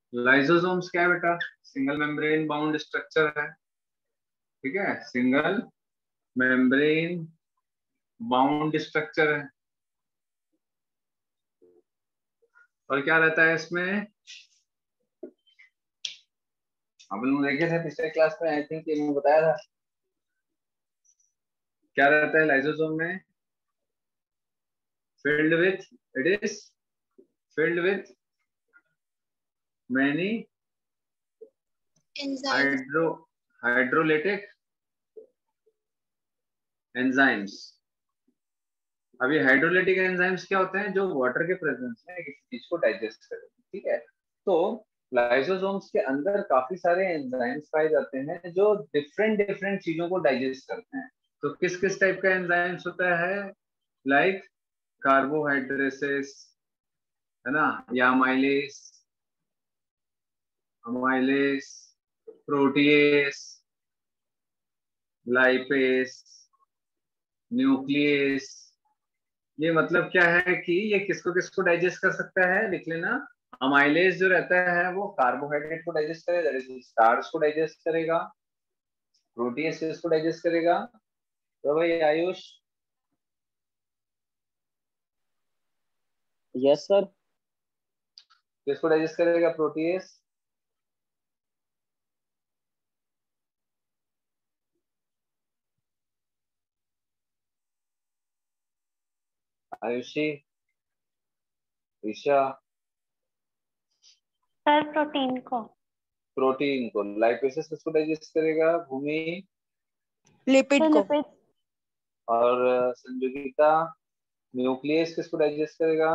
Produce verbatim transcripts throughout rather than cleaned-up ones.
Lysosomes क्या है बेटा? सिंगल मेम्ब्रेन बाउंड स्ट्रक्चर है, ठीक है, सिंगल मेम्ब्रेन बाउंड स्ट्रक्चर है। और क्या रहता है इसमें? आप लोग देखे थे पिछले क्लास में, आई थिंक ये बताया था। क्या रहता है लाइसोसोम में? filled with it is filled with many enzymes. hydro hydrolytic enzymes। अब ये हाइड्रोलिटिक एंजाइम्स क्या होते हैं? जो वाटर के प्रेजेंस में किसी चीज को डाइजेस्ट करते हैं, ठीक है। तो लाइसोसोम्स के अंदर काफी सारे एंजाइम्स पाए जाते हैं जो डिफरेंट डिफरेंट चीजों को डाइजेस्ट करते हैं। तो किस किस टाइप का एंजाइम्स होता है? लाइक कार्बोहाइड्रेसेस, है ना, या amylase, amylase, protease, lipase, nucleus. ये मतलब क्या है कि ये किसको किसको डाइजेस्ट कर सकता है? लिख लेना। अमाइलेज जो रहता है वो कार्बोहाइड्रेट को डाइजेस्ट करेगा, दैट इज स्टार्च को डाइजेस्ट करेगा। प्रोटीएस इसको डाइजेस्ट करेगा। तो भाई आयुष। Yes sir. किसको डाइजेस्ट करेगा? Protease. Aayushi, Isha. Sir protein को। प्रोटीन को। लाइपेसेस किसको डाइजेस्ट करेगा? भूमि। लिपिड को। लिपिड। और संयोगिता। न्यूक्लियस किसको डाइजेस्ट करेगा?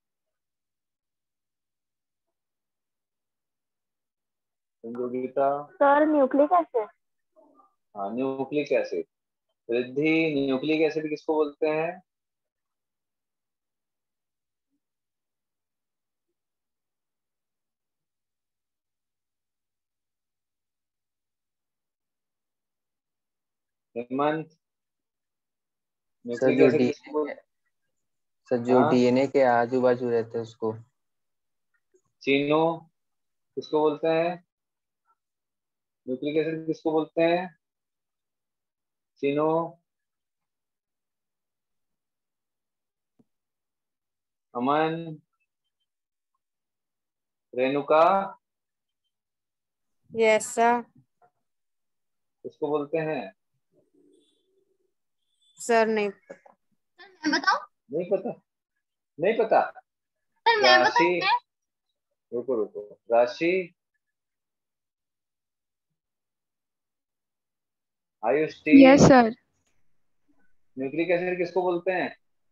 संयोगिता। Sir nucleic acid. हाँ, nucleic acid. Riddhi, nucleic acid किसको बोलते हैं? हेमंत, सर न्यूक्लिक जो एसिड किसको डीएनए बोलते सर जो हैं? डीएनए के आजू बाजू रहते हैं उसको। चीनो किसको बोलते हैं? न्यूक्लिक एसिड किसको बोलते हैं? चीनो। Aman, Renuka yes sir. किसको बोलते हैं? सर नहीं पता। सर मैं बताऊं? नहीं पता? नहीं पता? सर मैं राशि, बताऊं? मैं रुको रुको, Rashi, Ayush T. Yes sir. Nucleic acid किसको बोलते हैं?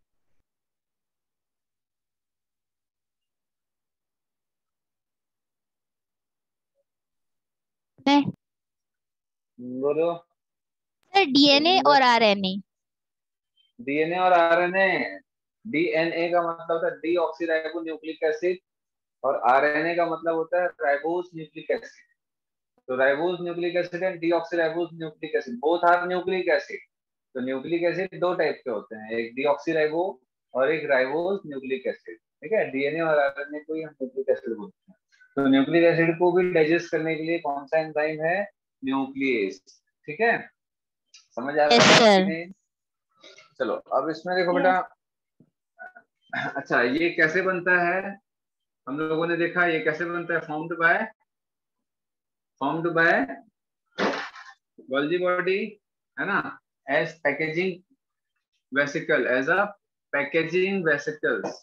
मैं बोलो। सर डीएनए और आरएनए। डीएनए और आरएनए। डीएनए का मतलब होता है डीऑक्सीराइबो न्यूक्लिक एसिड, और आरएनए का मतलब होता है राइबोस न्यूक्लिक एसिड। तो ribose nucleic acid and deoxyribose nucleic acid both are nucleic acid. तो न्यूक्लिक एसिड दो टाइप के होते हैं, एक डीऑक्सीराइबो और एक राइबोस न्यूक्लिक एसिड, ठीक है। डीएनए और आरएनए को ही हम न्यूक्लिक एसिड बोलते हैं। तो न्यूक्लिक एसिड को भी डाइजेस्ट करने के लिए कौन सा एंजाइम है? न्यूक्लियस, ठीक है। समझ आ रहा है कि नहीं? चलो अब इसमें देखो बेटा। अच्छा, ये कैसे बनता है? हम लोगों ने देखा ये कैसे बनता है। Formed by formed by Golgi body, है ना, as packaging vesicle, as a packaging vesicles.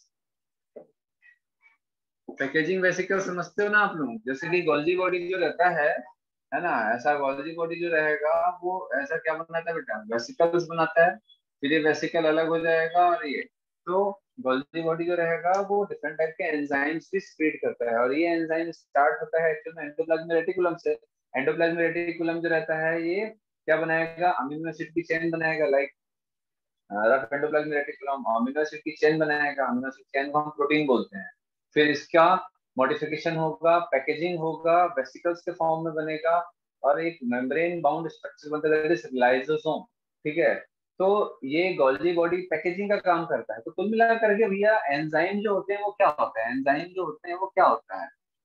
Packaging vesicle समझते हो ना आप लोग? जैसे कि गोल्जी बॉडी जो रहता है है ना, ऐसा गोल्जी बॉडी जो रहेगा वो ऐसा क्या बनाता है बेटा? वेसिकल्स बनाता है। फिर ये वेसिकल अलग हो जाएगा, और ये तो गोल्जी बॉडी जो रहेगा वो डिफरेंट टाइप के एंजाइम्स भी स्क्रीट करता है। और ये एंजाइम स्टार्ट होता है एक्चुअली में एंडोप्लाज्मिक रेटिकुलम से। एंडोप्लाज्मिक रेटिकुलम जो रहता है ये क्या बनाएगा? अमीनो एसिड की चेन बनाएगा। Like rough endoplasmic reticulum amino acid की चेन बनाएगा। अमीनो एसिड चेन को हम प्रोटीन बोलते हैं। फिर इसका मॉडिफिकेशन होगा, पैकेजिंग होगा, वेसिकल्स के फॉर्म में बनेगा, और एक मेम्ब्रेन बाउंड स्ट्रक्चर बनता है लाइसोसोम, ठीक है। तो ये गोल्जी बॉडी पैकेजिंग का काम करता है। तो कुल मिलाकर के भैया एंजाइम जो होते हैं वो क्या होता है? एंजाइम जो होते हैं वो क्या होता है?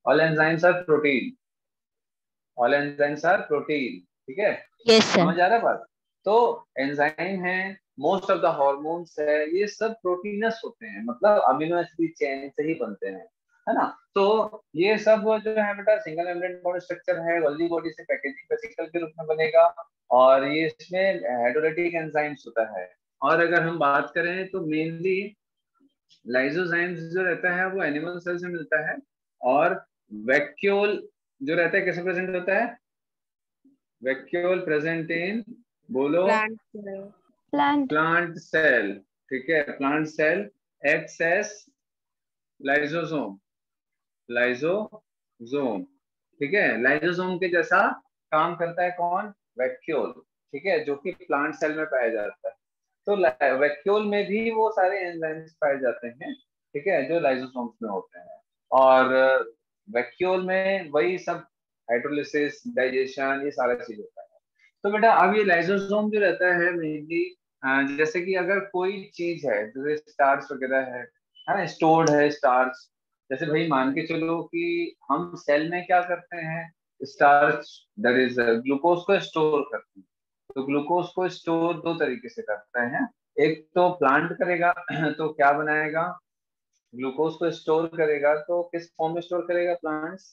All enzymes are protein, all enzymes are protein, ठीक है, यस सर। समझ आ रहा है बात। तो एंजाइम है, मोस्ट ऑफ द हार्मोन्स है, ये सब प्रोटीनस होते हैं, मतलब अमीनो एसिड चेन से ही बनते हैं, है ना। तो ये सब जो है बेटा सिंगल मेम्ब्रेन बॉडी स्ट्रक्चर है, गोल्गी बॉडी से पैकेजिंग वेसिकल के रूप में बनेगा, और ये इसमें हेटेरोटिक एंजाइम्स होता है। और अगर हम बात करें तो मेनली लाइसोजाइम्स जो रहता है वो एनिमल सेल से मिलता है, और वैक्यूल जो रहता है कैसे प्रेजेंट होता है, वैक्यूल प्रेजेंट इन, बोलो, प्लांट प्लांट। प्लांट सेल, ठीक है, plant cell X S lysosome, lysosome, ठीक है, लाइसोसोम के जैसा काम करता है कौन, वैक्यूल, ठीक है, जो कि प्लांट सेल में पाया जाता है। तो वैक्यूल में भी वो सारे एंजाइम्स पाए जाते हैं, ठीक है, जो लाइसोसोम्स में होते हैं। और वैक्यूल में वही सब हाइड्रोलिसिस, डाइजेशन, ये सारा चीज होता है। तो बेटा अब ये लाइसोसोम जो रहता है मेनली, जैसे कि अगर कोई चीज है जैसे स्टार्च वगैरह है है ना, स्टोर्ड है स्टार्च, जैसे भाई मान के चलो कि हम सेल में क्या करते हैं, स्टार्च दैट इज ग्लूकोज को स्टोर करते हैं। तो ग्लूकोज को स्टोर दो तरीके से करते हैं, एक तो प्लांट करेगा तो क्या बनाएगा, ग्लूकोज को स्टोर करेगा, तो किस फॉर्म में स्टोर करेगा प्लांट्स,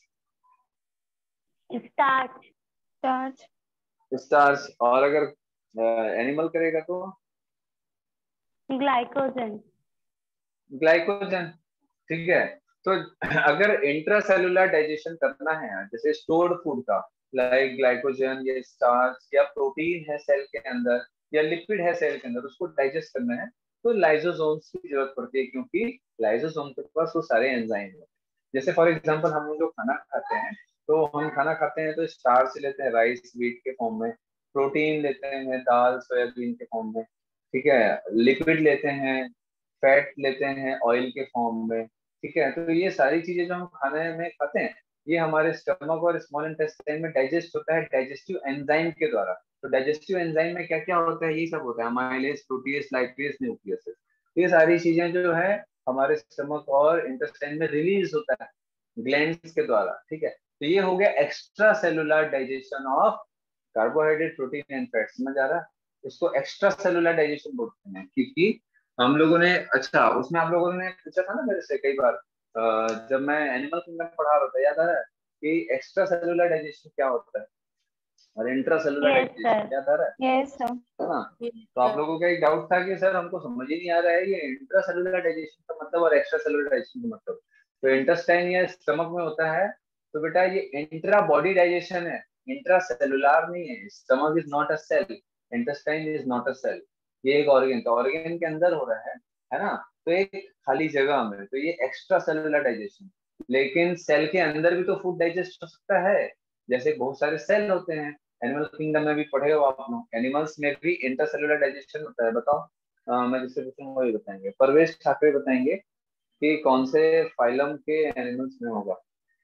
स्टार्च। स्टार्च। स्टार्च। और अगर एनिमल करेगा तो ग्लाइकोजन। ग्लाइकोजन, ठीक है। तो अगर इंट्रासेलुलर डाइजेशन करना है, जैसे स्टोर्ड फूड का, लाइक ग्लाइकोजन या स्टार्च या प्रोटीन है सेल के अंदर या लिपिड है सेल के अंदर, उसको डाइजेस्ट करना है, तो लाइसोसोम्स की जरूरत पड़ती है, क्योंकि लाइसोसोम के पास वो सारे एंजाइम होते हैं। जैसे फॉर एग्जांपल हम लोग जो खाना खाते हैं, तो हम खाना खाते हैं तो स्टार्च लेते हैं राइस व्हीट के फॉर्म में, प्रोटीन लेते हैं दाल सोयाबीन के फॉर्म में, ठीक है, लिपिड लेते हैं, फैट लेते हैं ऑयल के फॉर्म में, ठीक है। तो ये सारी चीजें जो हम खाने में खाते हैं, ये हमारे स्टमक और स्मॉल इंटेस्टाइन में डाइजेस्ट होता है डाइजेस्टिव एंजाइम के द्वारा। तो डाइजेस्टिव एंजाइम में क्या क्या होता है, ये सब होता है, अमाइलेज, प्रोटीएज, लाइपेज, न्यूक्लियस, ये सारी चीजें जो है हमारे स्टमक और इंटेस्टाइन में रिलीज होता है ग्लैंड्स के द्वारा, ठीक है। तो ये हो गया extra cellular digestion of carbohydrate, protein and fat, समझ आ रहा है। इसको एक्स्ट्रा सेलुलर डाइजेशन बोलते हैं, क्योंकि हम लोगों ने, अच्छा उसमें आप लोगों ने पूछा था ना मेरे से कई बार, अ, जब मैं एनिमल किंगडम पढ़ा रहा था, याद आ रहा है कि एक्स्ट्रा सेलुलर डाइजेशन क्या होता है और intra cellular yes digestion, sir. याद आ रहा है यस सर। है ना। तो आप लोगों का एक डाउट था कि सर हमको समझ ही नहीं आ रहा है ये इंट्रा सेलुलर डाइजेशन का मतलब और एक्स्ट्रा सेलुलर डाइजेशन का मतलब। तो इंटेस्टाइन या स्टमक में होता है, तो बेटा ये इंट्रा बॉडी डाइजेशन है, इंट्रा सेलुलर नहीं है। Stomach is not a cell, intestine is not a cell, ये एक ऑर्गन, तो ऑर्गन के अंदर हो रहा है है ना, तो एक खाली जगह में, तो ये एक्स्ट्रा सेलुलर डाइजेशन। लेकिन सेल के अंदर भी तो फूड डाइजेस्ट हो सकता है, जैसे बहुत सारे सेल होते हैं, एनिमल किंगडम में भी पढ़े हो आप लोग, एनिमल्स में भी इंटरसेलुलर डाइजेशन होता है। बताओ, अ, मैं जिससे पूछूंगा वही बताएंगे, परवेश ठाकरे बताएंगे कि कौन से फाइलम के एनिमल्स में होगा।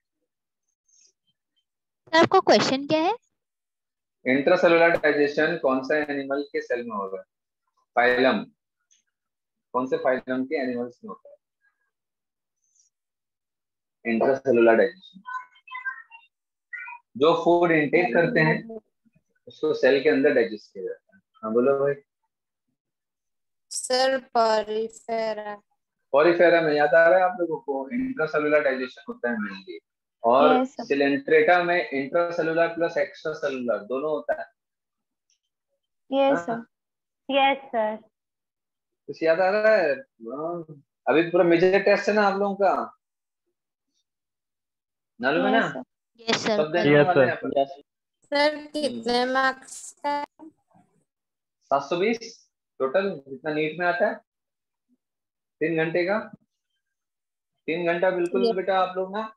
सर आपका क्वेश्चन क्या है? इंट्रासेलुलर डाइजेशन कौन सा एनिमल के सेल में होगा, फाइलम, कौन से फाइलम के एनिमल्स में होता है इंट्रासेलुलर डाइजेशन। जो फूड इनटेक करते हैं उसको सेल के अंदर डाइजेस्ट किया जाता है। हाँ बोलो भाई। Sir Porifera. पॉरीफेरा में याद आ रहा है आप लोगों को, इंट्रासेलुलर डाइजेशन होता है मेनली, और यस सर। सिलेंट्रेटा में इंट्रासेलुलर प्लस एक्स्ट्रा सेलुलर दोनों होता है। यस हाँ, सर। Yes sir. कुछ याद आ रहा है। हाँ, अभी पूरा मेजर टेस्ट है ना आप लोगों का, मालूम है ना, यस सर। यस सर सब कल देने है। वाले हैं अपन। सर हम्म, कितने मार्क्स का? सात सौ बीस टोटल, जितना नीट में आता है, तीन घंटे का, तीन घंटा बिल्कुल बेटा आप लोग ना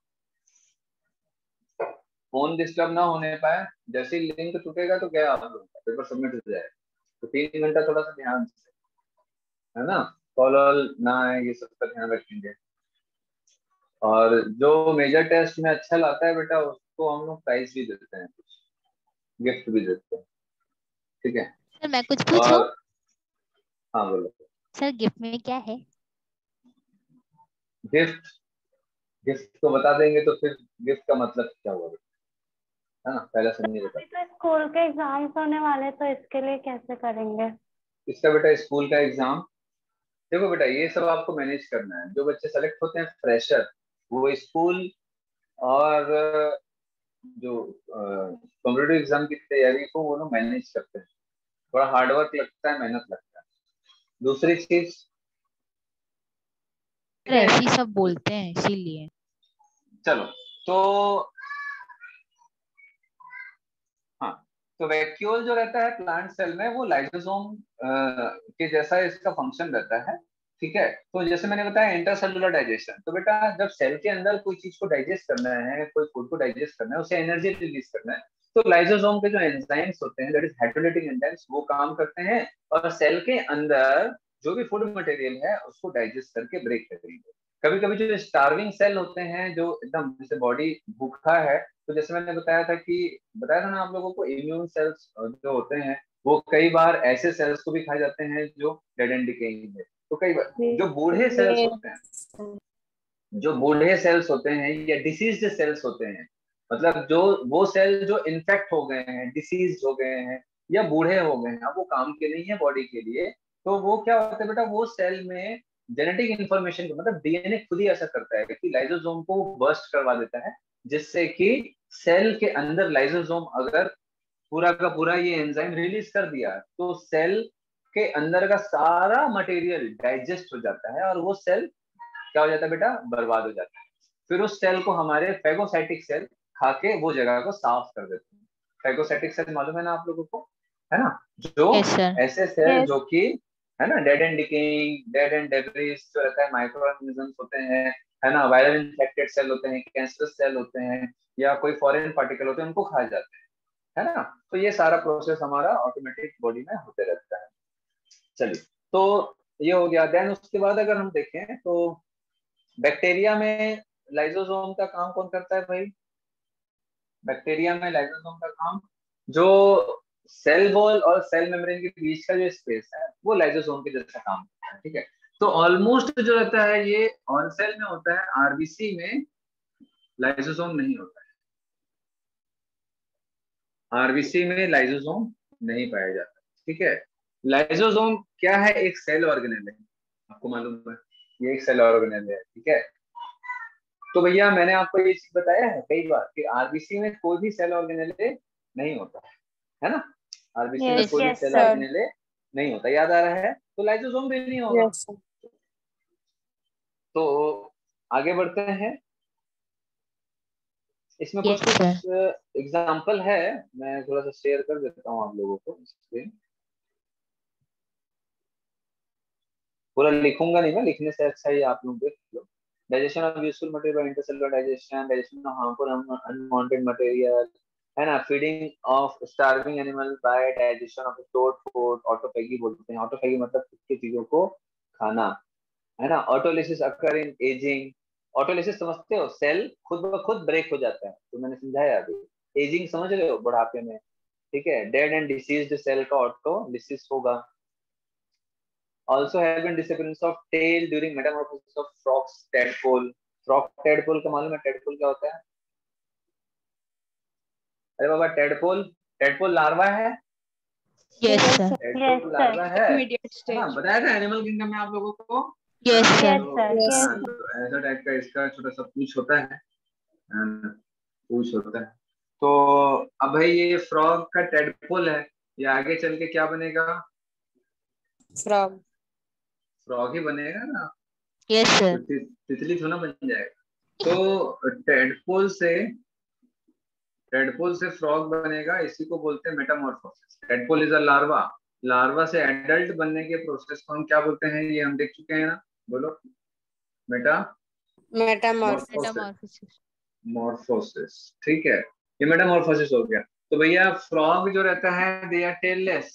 फोन डिस्टर्ब ना होने पाए, जैसे ही लिंक टूटेगा तो गया आप लोग का पेपर सबमिट हो जाएगा। तो तीन घंटा थोड़ा सा ध्यान से, है ना, कॉल वॉल ना आए, ये सब का ध्यान रखेंगे। और जो मेजर टेस्ट में अच्छा लाता है बेटा उसको हम लोग प्राइज भी देते हैं, कुछ गिफ्ट भी देते हैं, ठीक है। सर मैं कुछ पूछूं? और हाँ बोलो। सर गिफ्ट में क्या है? गिफ्ट, गिफ्ट को बता देंगे तो फिर गिफ्ट का मतलब क्या हुआ, है ना, पहले समझिए बता। तो स्कूल के एग्जाम्स होने वाले, तो इसके लिए कैसे करेंगे? इसका बेटा स्कूल का एग्जाम, देखो बेटा ये सब आपको मैनेज करना है। जो बच्चे सेलेक्ट होते हैं फ्रेशर, वो स्कूल और जो कॉम्पिटिटिव एग्जाम की तैयारी को वो लोग मैनेज करते हैं। थोड़ा हार्डवर्क लगता है, मेहनत लगता है। दूसरी चीज ऐसे ही सब बोलते हैं इसीलिए। चलो तो हाँ, तो वैक्यूल जो रहता है प्लांट सेल में, वो लाइसोसोम के जैसा इसका फंक्शन रहता है। ठीक है, तो जैसे मैंने बताया इंटरसेलुलर डाइजेशन, तो बेटा जब सेल के अंदर कोई चीज को डाइजेस्ट करना है, कोई फूड को डाइजेस्ट करना है, उसे एनर्जी रिलीज करना है, तो लाइसोसोम के जो एंजाइम्स होते हैं, दैट इज हाइड्रोलाइटिक एंजाइम्स, वो काम करते हैं और सेल के अंदर जो भी फूड मटेरियल है उसको डाइजेस्ट करके ब्रेक करेंगे। कभी कभी जो स्टार्विंग सेल होते हैं, जो एकदम जैसे बॉडी भूखा है, तो जैसे मैंने बताया था कि बताया था ना आप लोगों को, इम्यून सेल्स जो होते हैं वो कई बार ऐसे सेल्स को भी खाए जाते हैं जो डेड एंड डिकेइंग है। तो कई बार जो बूढ़े सेल्स होते हैं, जो बूढ़े सेल्स होते हैं या डिसीज्ड सेल्स होते हैं, मतलब जो वो सेल जो इन्फेक्ट हो गए हैं, डिसीज हो गए हैं या बूढ़े हो गए हैं, अब वो काम के नहीं है बॉडी के लिए, तो वो क्या होता है बेटा, वो सेल में जेनेटिक इंफॉर्मेशन को, मतलब डीएनए खुद ही ऐसा करता है कि लाइसोसोम को बर्स्ट करवा देता है, जिससे कि सेल के अंदर लाइसोसोम अगर पूरा का पूरा ये एंजाइम रिलीज कर दिया तो सेल के अंदर का सारा मटेरियल डाइजेस्ट हो जाता है और वो सेल क्या हो जाता है बेटा, बर्बाद हो जाता है। फिर उस सेल को हमारे फेगोसाइटिक सेल खा के वो जगह को साफ कर देते हैं। फेगोसाइटिक सेल मालूम है ना आप लोगों को, है ना, जो yes, ऐसे सेल जो कि है ना dead and decaying, dead and debris जो रहता है, माइक्रोऑर्गेनिजम्स होते हैं, है ना, वायरल इन्फेक्टेड सेल होते हैं, कैंसरस सेल होते हैं या कोई फॉरेन पार्टिकल होते हैं, उनको खा जाते हैं, है ना। तो ये सारा प्रोसेस हमारा ऑटोमेटिक बॉडी में होते रहता है। चलिए, तो ये हो गया। देन उसके बाद अगर हम देखें तो बैक्टीरिया में लाइसोसोम का काम कौन करता है भाई? बैक्टीरिया में लाइसोसोम का काम, जो सेल वॉल और सेल मेम्ब्रेन के बीच का जो स्पेस है वो लाइसोसोम के जैसा काम करता है। ठीक है, तो ऑलमोस्ट जो रहता है ये ऑन सेल में होता है, आरबीसी में लाइसोसोम नहीं होता है। आरबीसी में लाइसोसोम नहीं पाया जाता। ठीक है, लाइसोसोम क्या है? एक सेल ऑर्गेनेल है, आपको मालूम है ये एक सेल ऑर्गेनेल है। ठीक है, तो भैया मैंने आपको ये चीज बताया है कई बार कि आरबीसी में कोई भी सेल ऑर्गेनेल नहीं होता है, है ना, आरबीसी में Yes, कोई भी yes, सेल sir. ऑर्गेनेल नहीं होता, याद आ रहा है? तो लाइसोसोम भी नहीं होगा। Yes, sir. तो आगे बढ़ते हैं, इसमें yes, कुछ sir. कुछ एग्जाम्पल है, मैं थोड़ा सा शेयर कर देता हूँ आप लोगों को स्क्रीन। पूरा लिखूंगा नहीं मैं, लिखने से अच्छा ही आप लोग देख लो। Digestion of useful material by intercellular digestion, digestion of harmful unwanted material, है ना, feeding of starving animal by digestion of stored food, autophagy बोलते हैं। ऑटोफेगी मतलब कुछ चीजों को खाना, है ना। Autolysis occur in ageing, autolysis समझते हो, सेल खुद ब खुद ब्रेक हो जाता है, तो मैंने समझाया अभी। एजिंग समझ रहे हो, बुढ़ापे में। ठीक है, डेड एंड डिसीज्ड सेल का ऑटोलिसिस होगा। Also having disappearance of tail during metamorphosis of frogs, tadpole. Frog tadpole का मालूम है tadpole क्या होता है? अरे बाबा tadpole, tadpole लार्वा है। yes, sir. tadpole लार्वा है, है ना, बताया था एनिमल किंगडम में आप लोगों को। yes, sir. Yes, sir. Yes, Yes. हाँ, तो ऐसा टाइप का इसका छोटा सा पूछ होता है, पूछ होता है। तो अब भाई ये फ्रॉग का tadpole है, ये आगे चल के क्या बनेगा? frog. फ्रॉग ही बनेगा ना, yes, sir. तो तितली थोड़ा बन जाएगा। तो टेडपोल से टेडपोल से फ्रॉग बनेगा, इसी को बोलते हैं metamorphosis. Tadpole is a larva, larva से एडल्ट बनने के प्रोसेस को हम क्या बोलते हैं? ये हम देख चुके हैं ना, बोलो। Meta Metamorphosis. Metamorphosis. मॉर्फोसिस। ठीक है, ये मेटामॉर्फोसिस हो गया। तो भैया फ्रॉग जो रहता है दे आर टेललेस,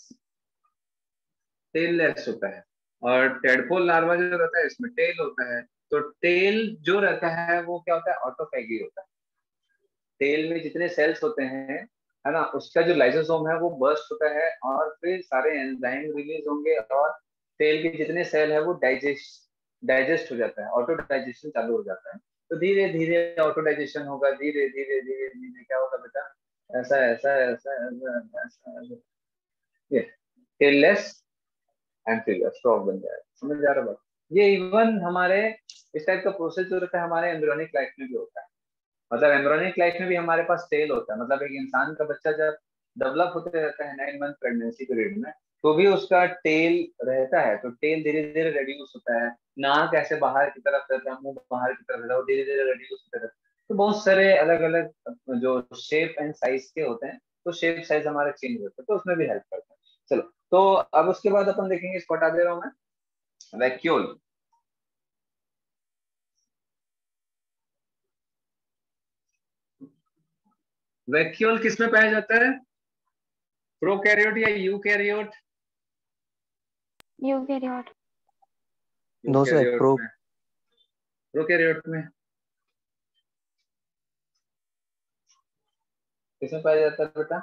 टेललेस होता है, और टेडपोल लार्वा जो रहता है इसमें टेल होता है। तो टेल जो रहता है वो क्या होता है? ऑटोफेगी होता है। टेल में जितने सेल्स होते हैं, है ना, उसका जो लाइसोसोम है वो बर्स्ट होता है और फिर सारे एंजाइम रिलीज होंगे और टेल के जितने सेल है वो डाइजेस्ट डाइजेस्ट हो जाता है, ऑटो डाइजेशन चालू हो जाता है। तो धीरे धीरे ऑटोडाइजेशन होगा, धीरे धीरे धीरे धीरे क्या होगा बेटा, ऐसा ऐसा ऐसा ऐसा ऐसा ये टेललेस एंड फिर स्टॉक बन जाएगा। समझ आ रहा बात? ये इवन हमारे इस टाइप का प्रोसेस जो रहता है हमारे एम्ब्रियोनिक लाइफ में भी होता है। मतलब एम्ब्रियोनिक लाइफ में भी हमारे पास टेल होता है। मतलब एक इंसान का बच्चा जब डेवलप होते रहता है नाइन मंथ प्रेगनेंसी पीरियड में, तो भी उसका टेल रहता है। तो टेल धीरे धीरे रेड्यूस होता है, नाक ऐसे बाहर की तरफ रहता है, मुंह बाहर की तरफ रहता है, धीरे धीरे रेड्यूस होता है। तो बहुत सारे अलग अलग जो शेप एंड साइज के होते हैं, तो शेप साइज हमारे चेंज होते हैं, तो उसमें भी हेल्प करता है। चलो, तो अब उसके बाद अपन देखेंगे, इसको हटा दे रहा हूं मैं, वैक्यूल। वैक्यूल किसमें पाया जाता है? प्रोकैरियोट या eukaryote? Eukaryote. No sir, pro prokaryote में किसमें पाया जाता है बेटा?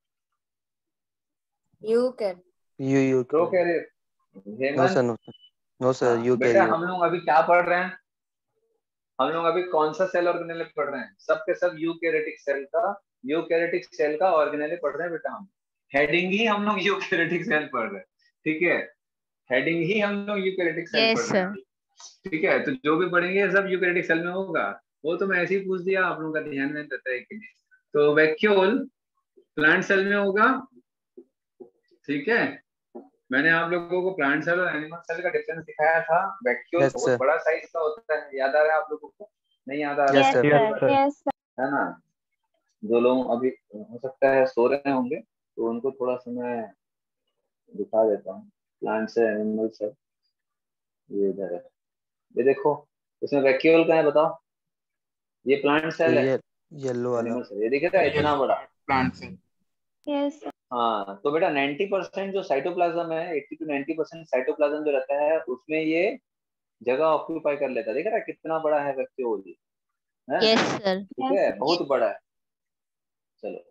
Eukaryote. Eu eu prokaryote. No Hemant, sir, no sir, no sir, हाँ, यू बेटा कैरियोट। हम लोग अभी क्या पढ़ रहे हैं? हम लोग अभी कौन सा सेल ऑर्गेनेल पढ़ रहे हैं? सब के सब यूकैरियोटिक सेल का यूकैरियोटिक सेल का ऑर्गेनेल पढ़ रहे हैं बेटा। हम हेडिंग ही हम लोग यूकैरियोटिक सेल पढ़ रहे हैं, ठीक है? हेडिंग ही हम लोग यूकैरियोटिक सेल Yes, पढ़ रहे हैं, ठीक है? तो जो भी पढ़ेंगे सब यूकैरियोटिक सेल में होगा। वो तो मैं ऐसे ही पूछ दिया, आप लोगों का ध्यान नहीं देता है कि नहीं। तो वैक्यूल प्लांट सेल में होगा, ठीक है? मैंने आप लोगों को प्लांट सेल और एनिमल सेल का डिफरेंस दिखाया था। वैक्यूल Yes, बहुत sir. बड़ा साइज का होता है, याद आ रहा है आप लोगों को? नहीं याद आ रहा Yes, है? sir. Yes, sir. Yes, sir. है ना? जो लोग अभी हो सकता है सो रहे होंगे, तो उनको थोड़ा सा मैं दिखा देता हूँ। प्लांट सेल, एनिमल सेल, ये इधर है, ये देखो, इसमें वैक्यूल का है, बताओ। ये प्लांट सेल है, ये येलो वाला। एनिमल सेल, ये दिख रहा है इतना बड़ा प्लांट सेल। Yes, sir. हाँ, तो बेटा नब्बे परसेंट जो साइटोप्लाज्म है, अस्सी टू नब्बे परसेंट साइटोप्लाज्म जो रहता है, उसमें ये जगह ऑक्यूपाई कर लेता है। देख रहा है कितना बड़ा है वैक्यूल, है? Yes, sir. ठीक Yes, है, sir. बहुत बड़ा है। चलो,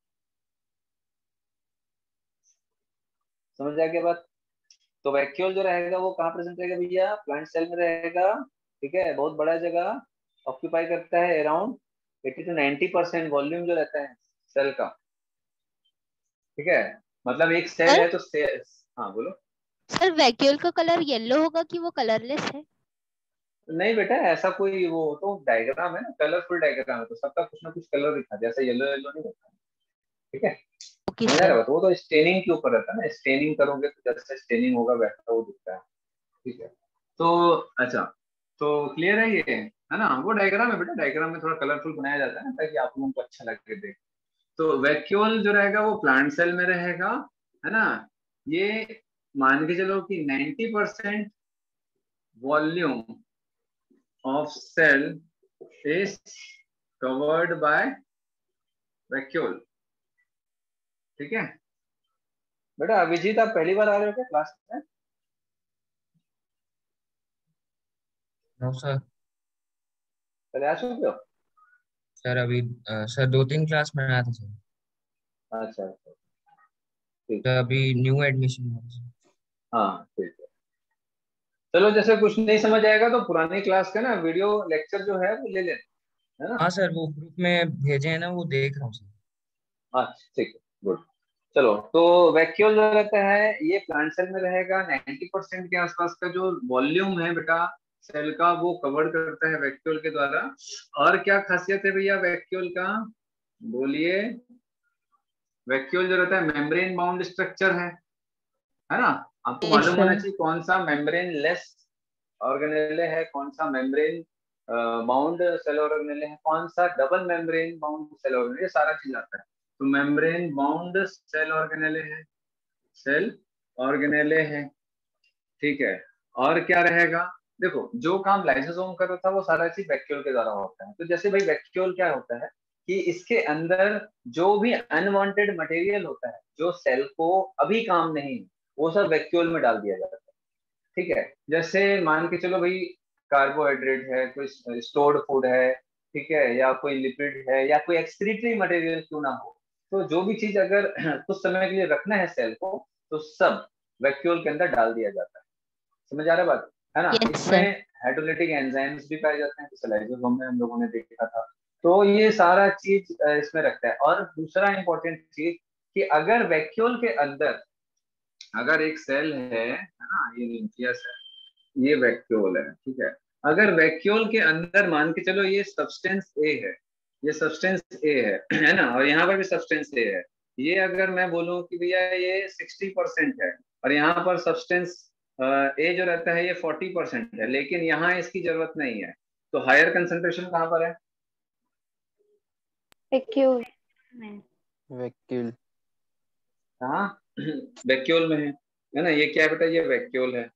समझ आ गया बात? तो वैक्यूल जो रहेगा वो कहाँ प्रेजेंट रहेगा भैया? प्लांट सेल में रहेगा, ठीक है? बहुत बड़ा जगह ऑक्यूपाई करता है, अराउंड अस्सी टू नब्बे परसेंट वॉल्यूम जो रहता है सेल का, ठीक है? मतलब एक सेल सर? है तो सेल, हाँ बोलो। सर वैक्यूल का कलर येलो होगा कि वो कलरलेस है? नहीं बेटा, ऐसा कोई, वो तो डायग्राम है ना, कलरफुल डायग्राम है, तो सबका कुछ ना कुछ कलर दिखा दे, ऐसा येलो येलो नहीं होता, ठीक है? ओके समझ आ रहा सर। है? वो तो स्टेनिंग के ऊपर रहता है ना, स्टेनिंग करोगे तो जैसे स्टेनिंग होगा वैसा वो दिखता है, ठीक है? तो अच्छा, तो क्लियर है ये, है ना? वो डायग्राम है बेटा, डायग्राम में थोड़ा कलरफुल बनाया जाता है ना, ताकि आप लोगों को अच्छा लगे देख। तो वैक्यूल जो रहेगा वो प्लांट सेल में रहेगा, है ना? ये मान के चलो कि नब्बे percent volume of cell is covered by vacuole, ठीक है? बेटा अभिजीत, आप पहली बार आ रहे हो क्या क्लास में? No sir. पहले आ चुके हो? सर अभी अ, सर दो तीन क्लास में आया था सर। अच्छा अच्छा, ठीक सर है, अभी न्यू एडमिशन हुआ सर। हाँ ठीक है। चलो, जैसे कुछ नहीं समझ आएगा तो पुरानी क्लास का ना वीडियो लेक्चर जो है वो ले लेना, है ना? हाँ सर, वो ग्रुप में भेजे हैं ना, वो देख रहा हूँ सर। अच्छा ठीक है, गुड। चलो, तो वैक्यूल जो रहता है ये प्लांट सेल में रहेगा। नब्बे परसेंट के आसपास का जो वॉल्यूम है बेटा सेल का, वो कवर करता है वैक्यूल के द्वारा। और क्या खासियत है भैया वैक्यूल का, बोलिए? वैक्यूल जो रहता है मेम्ब्रेन बाउंड स्ट्रक्चर है, है ना? आपको Yes, मालूम होना sir. चाहिए कौन सा मेम्ब्रेन लेस ऑर्गेनेले है, कौन सा मेम्ब्रेन बाउंड सेल ऑर्गेनेले है, कौन सा double membrane bound cell organelle, ये सारा चीज आता है। तो मेम्ब्रेन बाउंड सेल ऑर्गेनेले है, सेल ऑर्गेनेले है, ठीक है? और क्या रहेगा? देखो, जो काम लाइसोसोम कर रहा था वो सारा चीज वैक्यूल के द्वारा होता है। तो जैसे भाई वैक्यूल क्या होता है कि इसके अंदर जो भी अनवांटेड मटेरियल होता है, जो सेल को अभी काम नहीं, वो सब वैक्यूल में डाल दिया जाता है, ठीक है? जैसे मान के चलो भाई, कार्बोहाइड्रेट है, कोई स्टोर्ड फूड है, ठीक है, या कोई लिपिड है, या कोई एक्सक्रीटरी मटेरियल क्यों ना हो, तो जो भी चीज अगर कुछ समय के लिए रखना है सेल को, तो सब वैक्यूल के अंदर डाल दिया जाता है। समझ आ रहा है बात, है ना? Yes, इसमें हाइड्रोलाइटिक एंजाइम्स भी पाए जाते हैं, जैसे लाइसोसोम में हम लोगों ने देखा था। तो ये सारा चीज इसमें रखता है। और दूसरा इंपॉर्टेंट चीज कि अगर वैक्यूल के अंदर अगर एक सेल है ना, ये न्यूक्लियस है, ये वैक्यूल है, ठीक है। अगर वैक्यूल के अंदर मान के चलो ये सब्सटेंस ए है, ये सब्सटेंस ए है है ना, और यहाँ पर भी सब्सटेंस ए है। ये अगर मैं बोलूं कि भैया ये सिक्सटी परसेंट है और यहाँ पर सब्सटेंस ए जो रहता है ये फोर्टी परसेंट है, लेकिन यहाँ इसकी जरूरत नहीं है, तो हायर कंसंट्रेशन कहाँ पर है? वैक्यूल में। वैक्यूल हाँ वैक्यूल में है, है ना। ये क्या है बेटा? ये वैक्यूल है।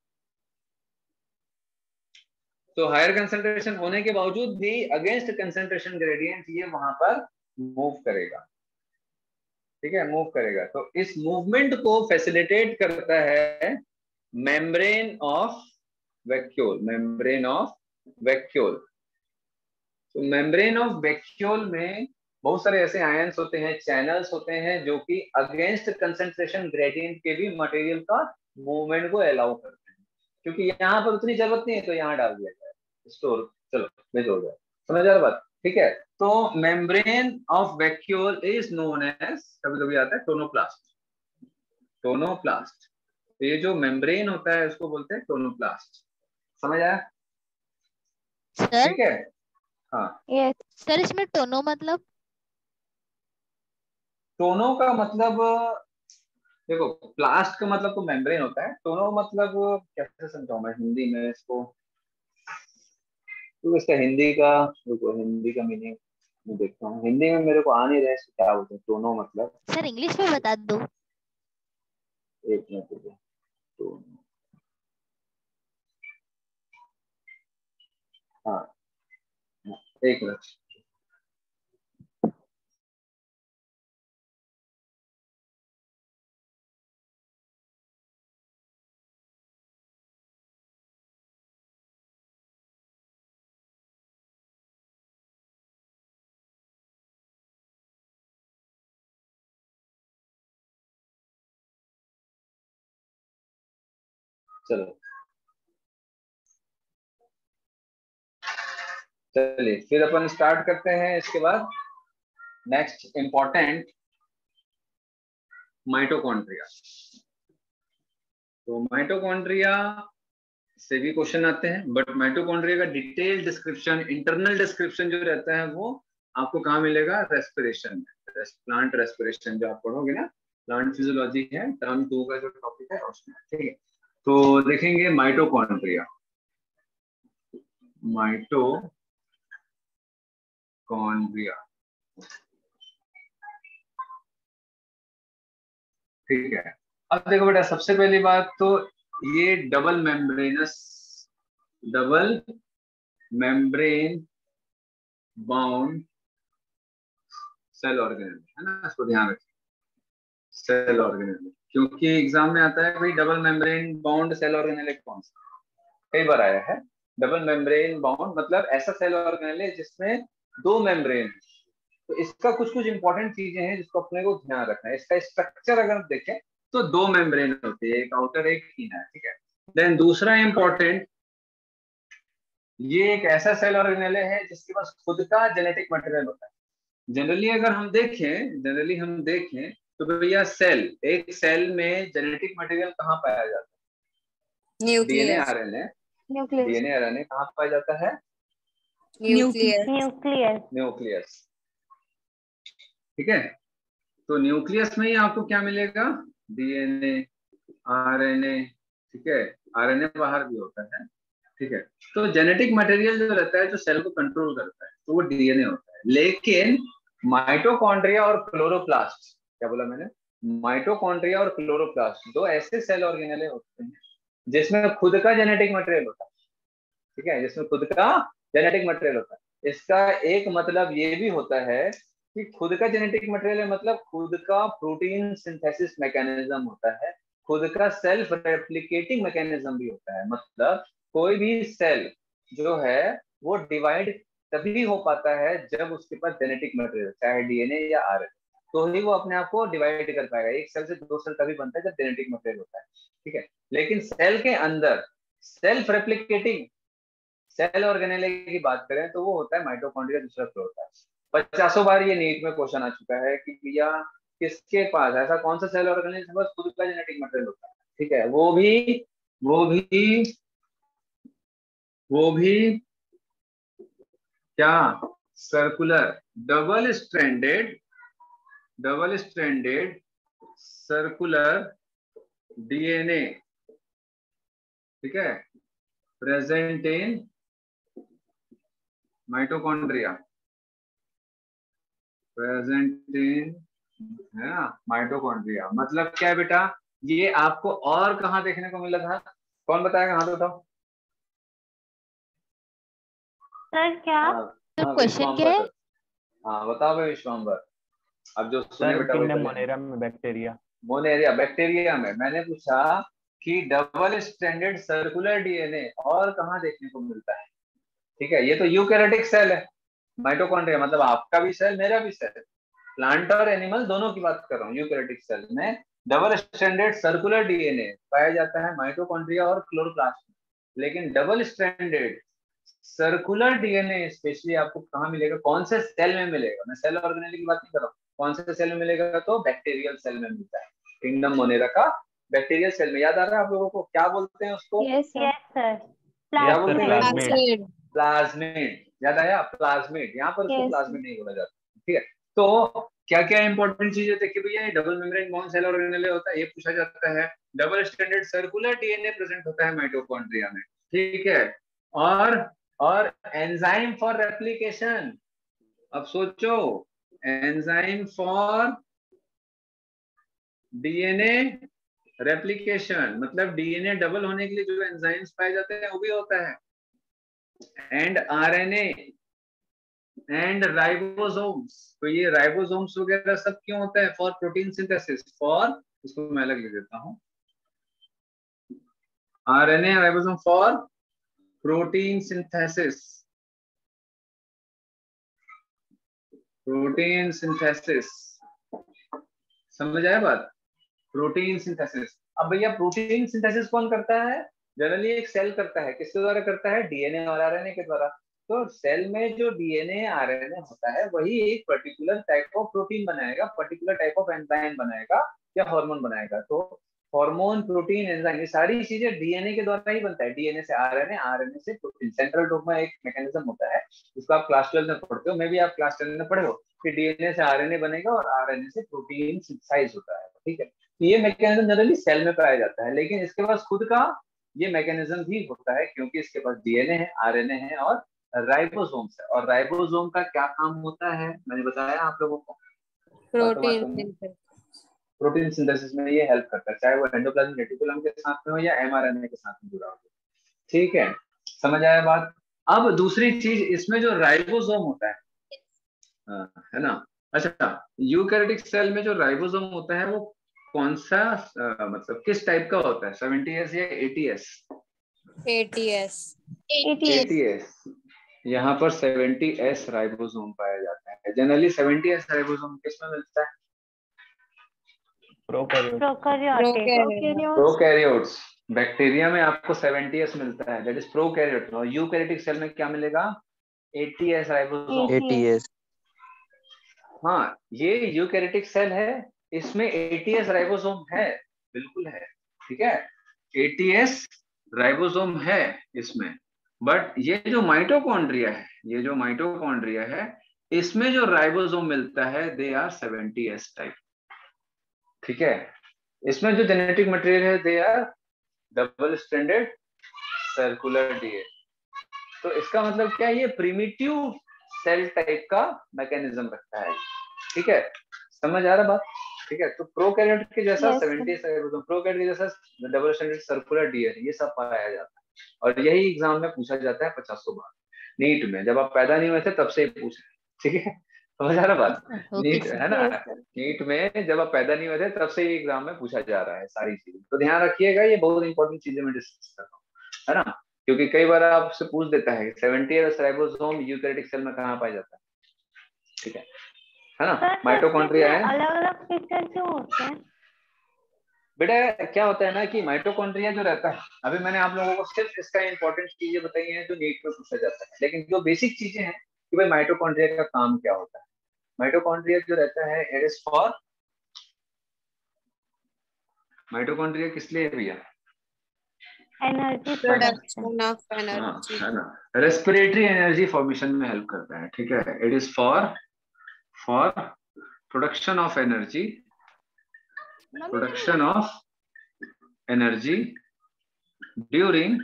तो हायर कंसंट्रेशन होने के बावजूद भी अगेंस्ट कंसंट्रेशन ग्रेडियंट ये वहां पर मूव करेगा, ठीक है, मूव करेगा। तो इस मूवमेंट को फैसिलिटेट करता है membrane of vacuole, membrane of vacuole. तो मेम्ब्रेन ऑफ वैक्यूल में बहुत सारे ऐसे आयंस होते हैं, चैनल्स होते हैं, जो कि अगेंस्ट कंसंट्रेशन ग्रेडियंट के भी मटेरियल का मूवमेंट को अलाउ करते हैं, क्योंकि यहाँ पर उतनी जरूरत नहीं है तो यहाँ डाल दिया जाए, स्टोर, चलो भेज हो जाए। समझ आ रहा बात? ठीक है। तो membrane of vacuole is known as, कभी कभी आता है टोनोप्लास्ट, टोनोप्लास्ट। तो ये जो मेम्ब्रेन होता है उसको बोलते हैं टोनोप्लास्ट। समझ आया? सर ठीक है। हाँ यस सर इसमें टोनो मतलब? टोनो का मतलब देखो, प्लास्ट का मतलब तो मेम्ब्रेन होता है, टोनो मतलब कैसे समझाऊं मैं हिंदी में इसको, तो इसका हिंदी का, देखो हिंदी का मीनिंग मैं देखता हूँ, हिंदी में मेरे को आ नहीं रहा है क्या बोलते हैं टोनो मतलब। सर इंग्लिश में बता दो। एक मिनट रुको, टोनो, हाँ एक मिनट। चलो चलिए फिर अपन स्टार्ट करते हैं। इसके बाद नेक्स्ट इंपॉर्टेंट माइटोकॉन्ड्रिया। तो माइटोकॉन्ड्रिया से भी क्वेश्चन आते हैं, बट माइटोकॉन्ड्रिया का डिटेल डिस्क्रिप्शन, इंटरनल डिस्क्रिप्शन जो रहता है वो आपको कहाँ मिलेगा? रेस्पिरेशन में, प्लांट रेस्पिरेशन जो आप पढ़ोगे ना, प्लांट फिजियोलॉजी है, टर्म टू का जो टॉपिक है उसमें, ठीक है। तो देखेंगे माइटोकॉन्ड्रिया, माइटोकॉन्ड्रिया, ठीक है। अब देखो बेटा, सबसे पहली बात तो ये double membranes, double membrane bound cell organelle है ना, इसको ध्यान रखिए, सेल ऑर्गेनेल, क्योंकि एग्जाम में आता है भाई double membrane bound cell organelle कौन सा, कई बार आया है। डबल मेम्ब्रेन बाउंड मतलब ऐसा सेल ऑर्गेनेल है जिसमें दो मेम्ब्रेन है। तो इसका कुछ कुछ इंपॉर्टेंट चीजें हैं जिसको अपने को ध्यान रखना है। इसका स्ट्रक्चर अगर देखें तो दो मेम्ब्रेन होती है, एक आउटर एक इनर, ठीक है। देन दूसरा इंपॉर्टेंट, ये एक ऐसा सेल ऑर्गेनेल है जिसके पास खुद का जेनेटिक मटेरियल होता है। जनरली अगर हम देखें जनरली हम देखें तो भैया सेल, एक सेल में जेनेटिक मटेरियल कहाँ पाया जाता है? DNA nucleus, RNA, nucleus, DNA RNA कहाँ पाया जाता है? न्यूक्लियस, न्यूक्लियस, न्यूक्लियस, ठीक है। तो न्यूक्लियस में ही आपको क्या मिलेगा? डीएनए, आरएनए, ठीक है। आरएनए बाहर भी होता है, ठीक है। तो जेनेटिक मटेरियल जो रहता है जो सेल को कंट्रोल करता है तो वो डीएनए होता है। लेकिन माइटोकॉन्ड्रिया और क्लोरोप्लास्ट, क्या बोला मैंने? माइटोकॉन्ड्रिया और क्लोरोप्लास्ट दो ऐसे सेल ऑर्गेनेल होते हैं जिसमें खुद का जेनेटिक मटेरियल होता है, ठीक है, जिसमें खुद का जेनेटिक मटेरियल होता है। इसका एक मतलब ये भी होता है कि खुद का जेनेटिक मटेरियल मतलब खुद का प्रोटीन सिंथेसिस मैकेनिज्म होता है, खुद का सेल्फ रेप्लिकेटिंग मैकेनिज्म भी होता है। मतलब कोई भी सेल जो है वो डिवाइड तभी हो पाता है जब उसके पास जेनेटिक मटेरियल, चाहे डीएनए या आरएनए, तो ही वो अपने आप को डिवाइड कर पाएगा। एक सेल से दो सेल तभी बनता है जब जेनेटिक मटेरियल होता है, ठीक है। लेकिन सेल के अंदर सेल्फ रेप्लिकेटिंग सेल ऑर्गेनेले की बात करें तो वो होता है माइटोकॉन्ड्रिया, दूसरा फ्लोर होता है। पचासों बार ये नीट में क्वेश्चन आ चुका है कि भैया किसके पास ऐसा कौन सा सेल ऑर्गेनेल के पास खुद का जेनेटिक मटेरियल होता है, ठीक है, वो भी वो भी वो भी क्या, circular double stranded double stranded circular DNA, ठीक है, present in mitochondria, present in, है ना, माइटोकॉन्ड्रिया। मतलब क्या है बेटा, ये आपको और कहाँ देखने को मिला था, कौन बताएगा, हाथ उठाओ। सर क्या? हाँ, क्वेश्चन क्या है? हाँ बताओ भाई विश्वाम्बर। अब जो सुने सर बेटा, किंगडम मोनेरा में बैक्टीरिया, मोनेरिया बैक्टीरिया में मैंने पूछा कि डबल स्ट्रैंडेड सर्कुलर डीएनए और कहाँ देखने को मिलता है, ठीक है, ये तो यूकैरियोटिक सेल है, माइटोकॉन्ड्रिया मतलब आपका भी सेल मेरा भी सेल, प्लांट और एनिमल दोनों की बात कर रहा हूँ। यूकैरियोटिक सेल में डबल स्ट्रैंडेड सर्कुलर डीएनए पाया जाता है माइटोकॉन्ड्रिया और क्लोरोप्लास्ट में, लेकिन double stranded circular DNA specially आपको कहाँ मिलेगा, कौन से सेल में मिलेगा, मैं सेल ऑर्गेनेल की बात नहीं कर रहा हूँ, कौन से सेल में मिलेगा, तो बैक्टीरियल सेल में मिलता है, किंगडम मोनेरा का बैक्टीरियल सेल में। याद आ रहा है आप लोगों को, क्या बोलते हैं उसको? Yes sir. Yes sir. क्या बोलते हैं? प्लाज्मिड। प्लाज्मिड, याद आया, प्लाज्मिड, यहाँ पर उसको Yes. प्लाज्मिड नहीं बोला जाता, ठीक है। तो क्या क्या इंपॉर्टेंट चीजें देखिए भैया, ये डबल मेम्ब्रेन कौन सेल ऑर्गेनेल होता है, ये पूछा जाता है। Double stranded circular DNA present होता है माइटोकॉन्ड्रिया में, ठीक है। और और एंजाइम फॉर रेप्लिकेशन, अब सोचो, एंजाइम फॉर डीएनए रेप्लिकेशन मतलब डीएनए डबल होने के लिए जो एंजाइम्स पाए जाते हैं वो भी होता है। एंड आरएनए एंड राइबोसोम्स, तो ये राइबोसोम्स वगैरह सब क्यों होता है, फॉर प्रोटीन सिंथेसिस, फॉर, इसको मैं अलग लिख देता हूं, RNA ribosome for protein synthesis, protein synthesis, समझ आया बात, प्रोटीन सिंथेसिस। अब भैया प्रोटीन सिंथेसिस कौन करता है, जनरली एक सेल करता है, किसके द्वारा करता है, डीएनए और आरएनए के द्वारा। तो सेल में जो डीएनए आरएनए होता है वही एक पर्टिकुलर टाइप ऑफ प्रोटीन बनाएगा, पर्टिकुलर टाइप ऑफ एंजाइम बनाएगा या हार्मोन बनाएगा। तो हार्मोन, प्रोटीन, एंजाइम, ये सारी चीजें डीएनए के द्वारा ही बनता है, डीएनए से आरएनए, आरएनए से प्रोटीन। सेंट्रल डोग्मा एक मैकेनिज्म होता है, उसको आप क्लास ट्वेल्व में पढ़ते हो, मे भी आप क्लास टेन में पढ़े हो, कि डीएनए से आरएनए बनेगा और आरएनए से प्रोटीन सिंथेसाइज होता है, ठीक है। तो ये मैकेनिज्म जनरली सेल में पाया जाता है, लेकिन इसके पास खुद का ये मैकेनिज्म भी होता है, क्योंकि इसके पास डीएनए है, आरएनए है और राइबोसोम्स है। और राइबोसोम का क्या काम होता है, मैंने बताया आप लोगों को, प्रोटीन सिंथेसिस, प्रोटीन सिंथेसिस में ये हेल्प करता है, चाहे वो एंडोप्लाज्मिक रेटिकुलम के साथ में हो या एमआरएनए के साथ में जुड़ा हो, ठीक है, समझ आया बात। अब दूसरी चीज, इसमें जो राइबोसोम होता है, है ना, अच्छा, यूकैरियोटिक सेल में जो राइबोसोम होता है वो कौन सा, आ, मतलब किस टाइप का होता है, सेवेंटी एस या eighty S? Eighty S. Eighty S, यहाँ पर सेवेंटी एस राइबोसोम पाया जाता है। जनरली सेवेंटी एस राइबोसोम किसमें मिलता है, प्रोकैरियोट्स, बैक्टीरिया में आपको सेवेंटी एस मिलता है, दैट इज प्रोकैरियोट। और यूकैरियोटिक सेल में क्या मिलेगा, eighty S ribosome. Eighty S, हाँ, ये यूकैरियोटिक सेल है, इसमें एटी एस राइबोसोम है, बिल्कुल है, ठीक है, एटी एस राइबोसोम है इसमें। बट ये जो माइटोकॉन्ड्रिया है, ये जो माइटोकॉन्ड्रिया है, इसमें जो राइबोसोम मिलता है they are seventy S type, ठीक है। इसमें जो जेनेटिक मटेरियल है they are double stranded circular DNA. तो इसका मतलब क्या है, ये प्रिमिटिव सेल टाइप का मैकेनिज्म रखता है, ठीक है, समझ आ रहा बात, ठीक है। तो प्रोकैरियोट के जैसा Yes, सेवेंटी राइबोसोम, प्रोकैरियोट के जैसा डबल स्ट्रैंडेड सर्कुलर डीएनए, ये सब पाया जाता है। और यही एग्जाम में पूछा जाता है पचासों बार, नीट में, जब आप पैदा नहीं हुए थे तब से ही पूछ रहे, ठीक है, समझ आ रहा बात, नीट है ना, नीट में जब आप पैदा नहीं हुए थे तब से ही एग्जाम में पूछा जा रहा है सारी चीजें। तो ध्यान रखिएगा, ये बहुत इंपॉर्टेंट चीजें मैं डिस्कस कर रहा हूँ, है ना, क्योंकि कई बार आपसे पूछ देता है seventy S ribosome eukaryotic cell में कहाँ पाया जाता है, ठीक है है ना, माइटोकॉन्ड्रिया है। अलग अलग फीचर क्यों होते हैं? बेटा क्या होता है ना कि माइटोकॉन्ड्रिया जो रहता है, अभी मैंने आप लोगों को सिर्फ इसका इंपॉर्टेंट चीजें बताई हैं जो नीट में पूछा जाता है, लेकिन जो बेसिक चीजें हैं कि भाई माइटोकॉन्ड्रिया का काम क्या होता है। माइटोकॉन्ड्रिया जो रहता है इट इज फॉर, माइटोकॉन्ड्रिया किस लिए है भैया? Energy production. प्रोडक्शन ऑफ हाँ, एनर्जी। है ना, रेस्पिरेटरी एनर्जी फॉर्मेशन में हेल्प करता है, ठीक है। It is for for production of energy, production of energy during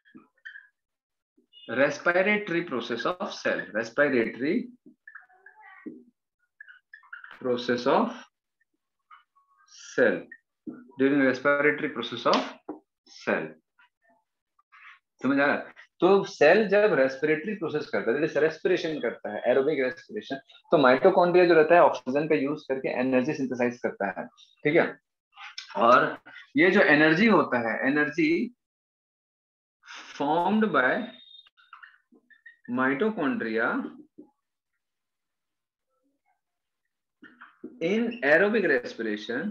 respiratory process of cell, respiratory process of cell, during respiratory process of cell। समझ आ रहा है? तो सेल जब रेस्पिरेटरी प्रोसेस करता है, जैसे रेस्पिरेशन करता है, एरोबिक रेस्पिरेशन, तो माइटोकॉन्ड्रिया जो रहता है ऑक्सीजन का यूज करके एनर्जी सिंथेसाइज करता है, ठीक है। और ये जो एनर्जी होता है, energy formed by mitochondria in aerobic respiration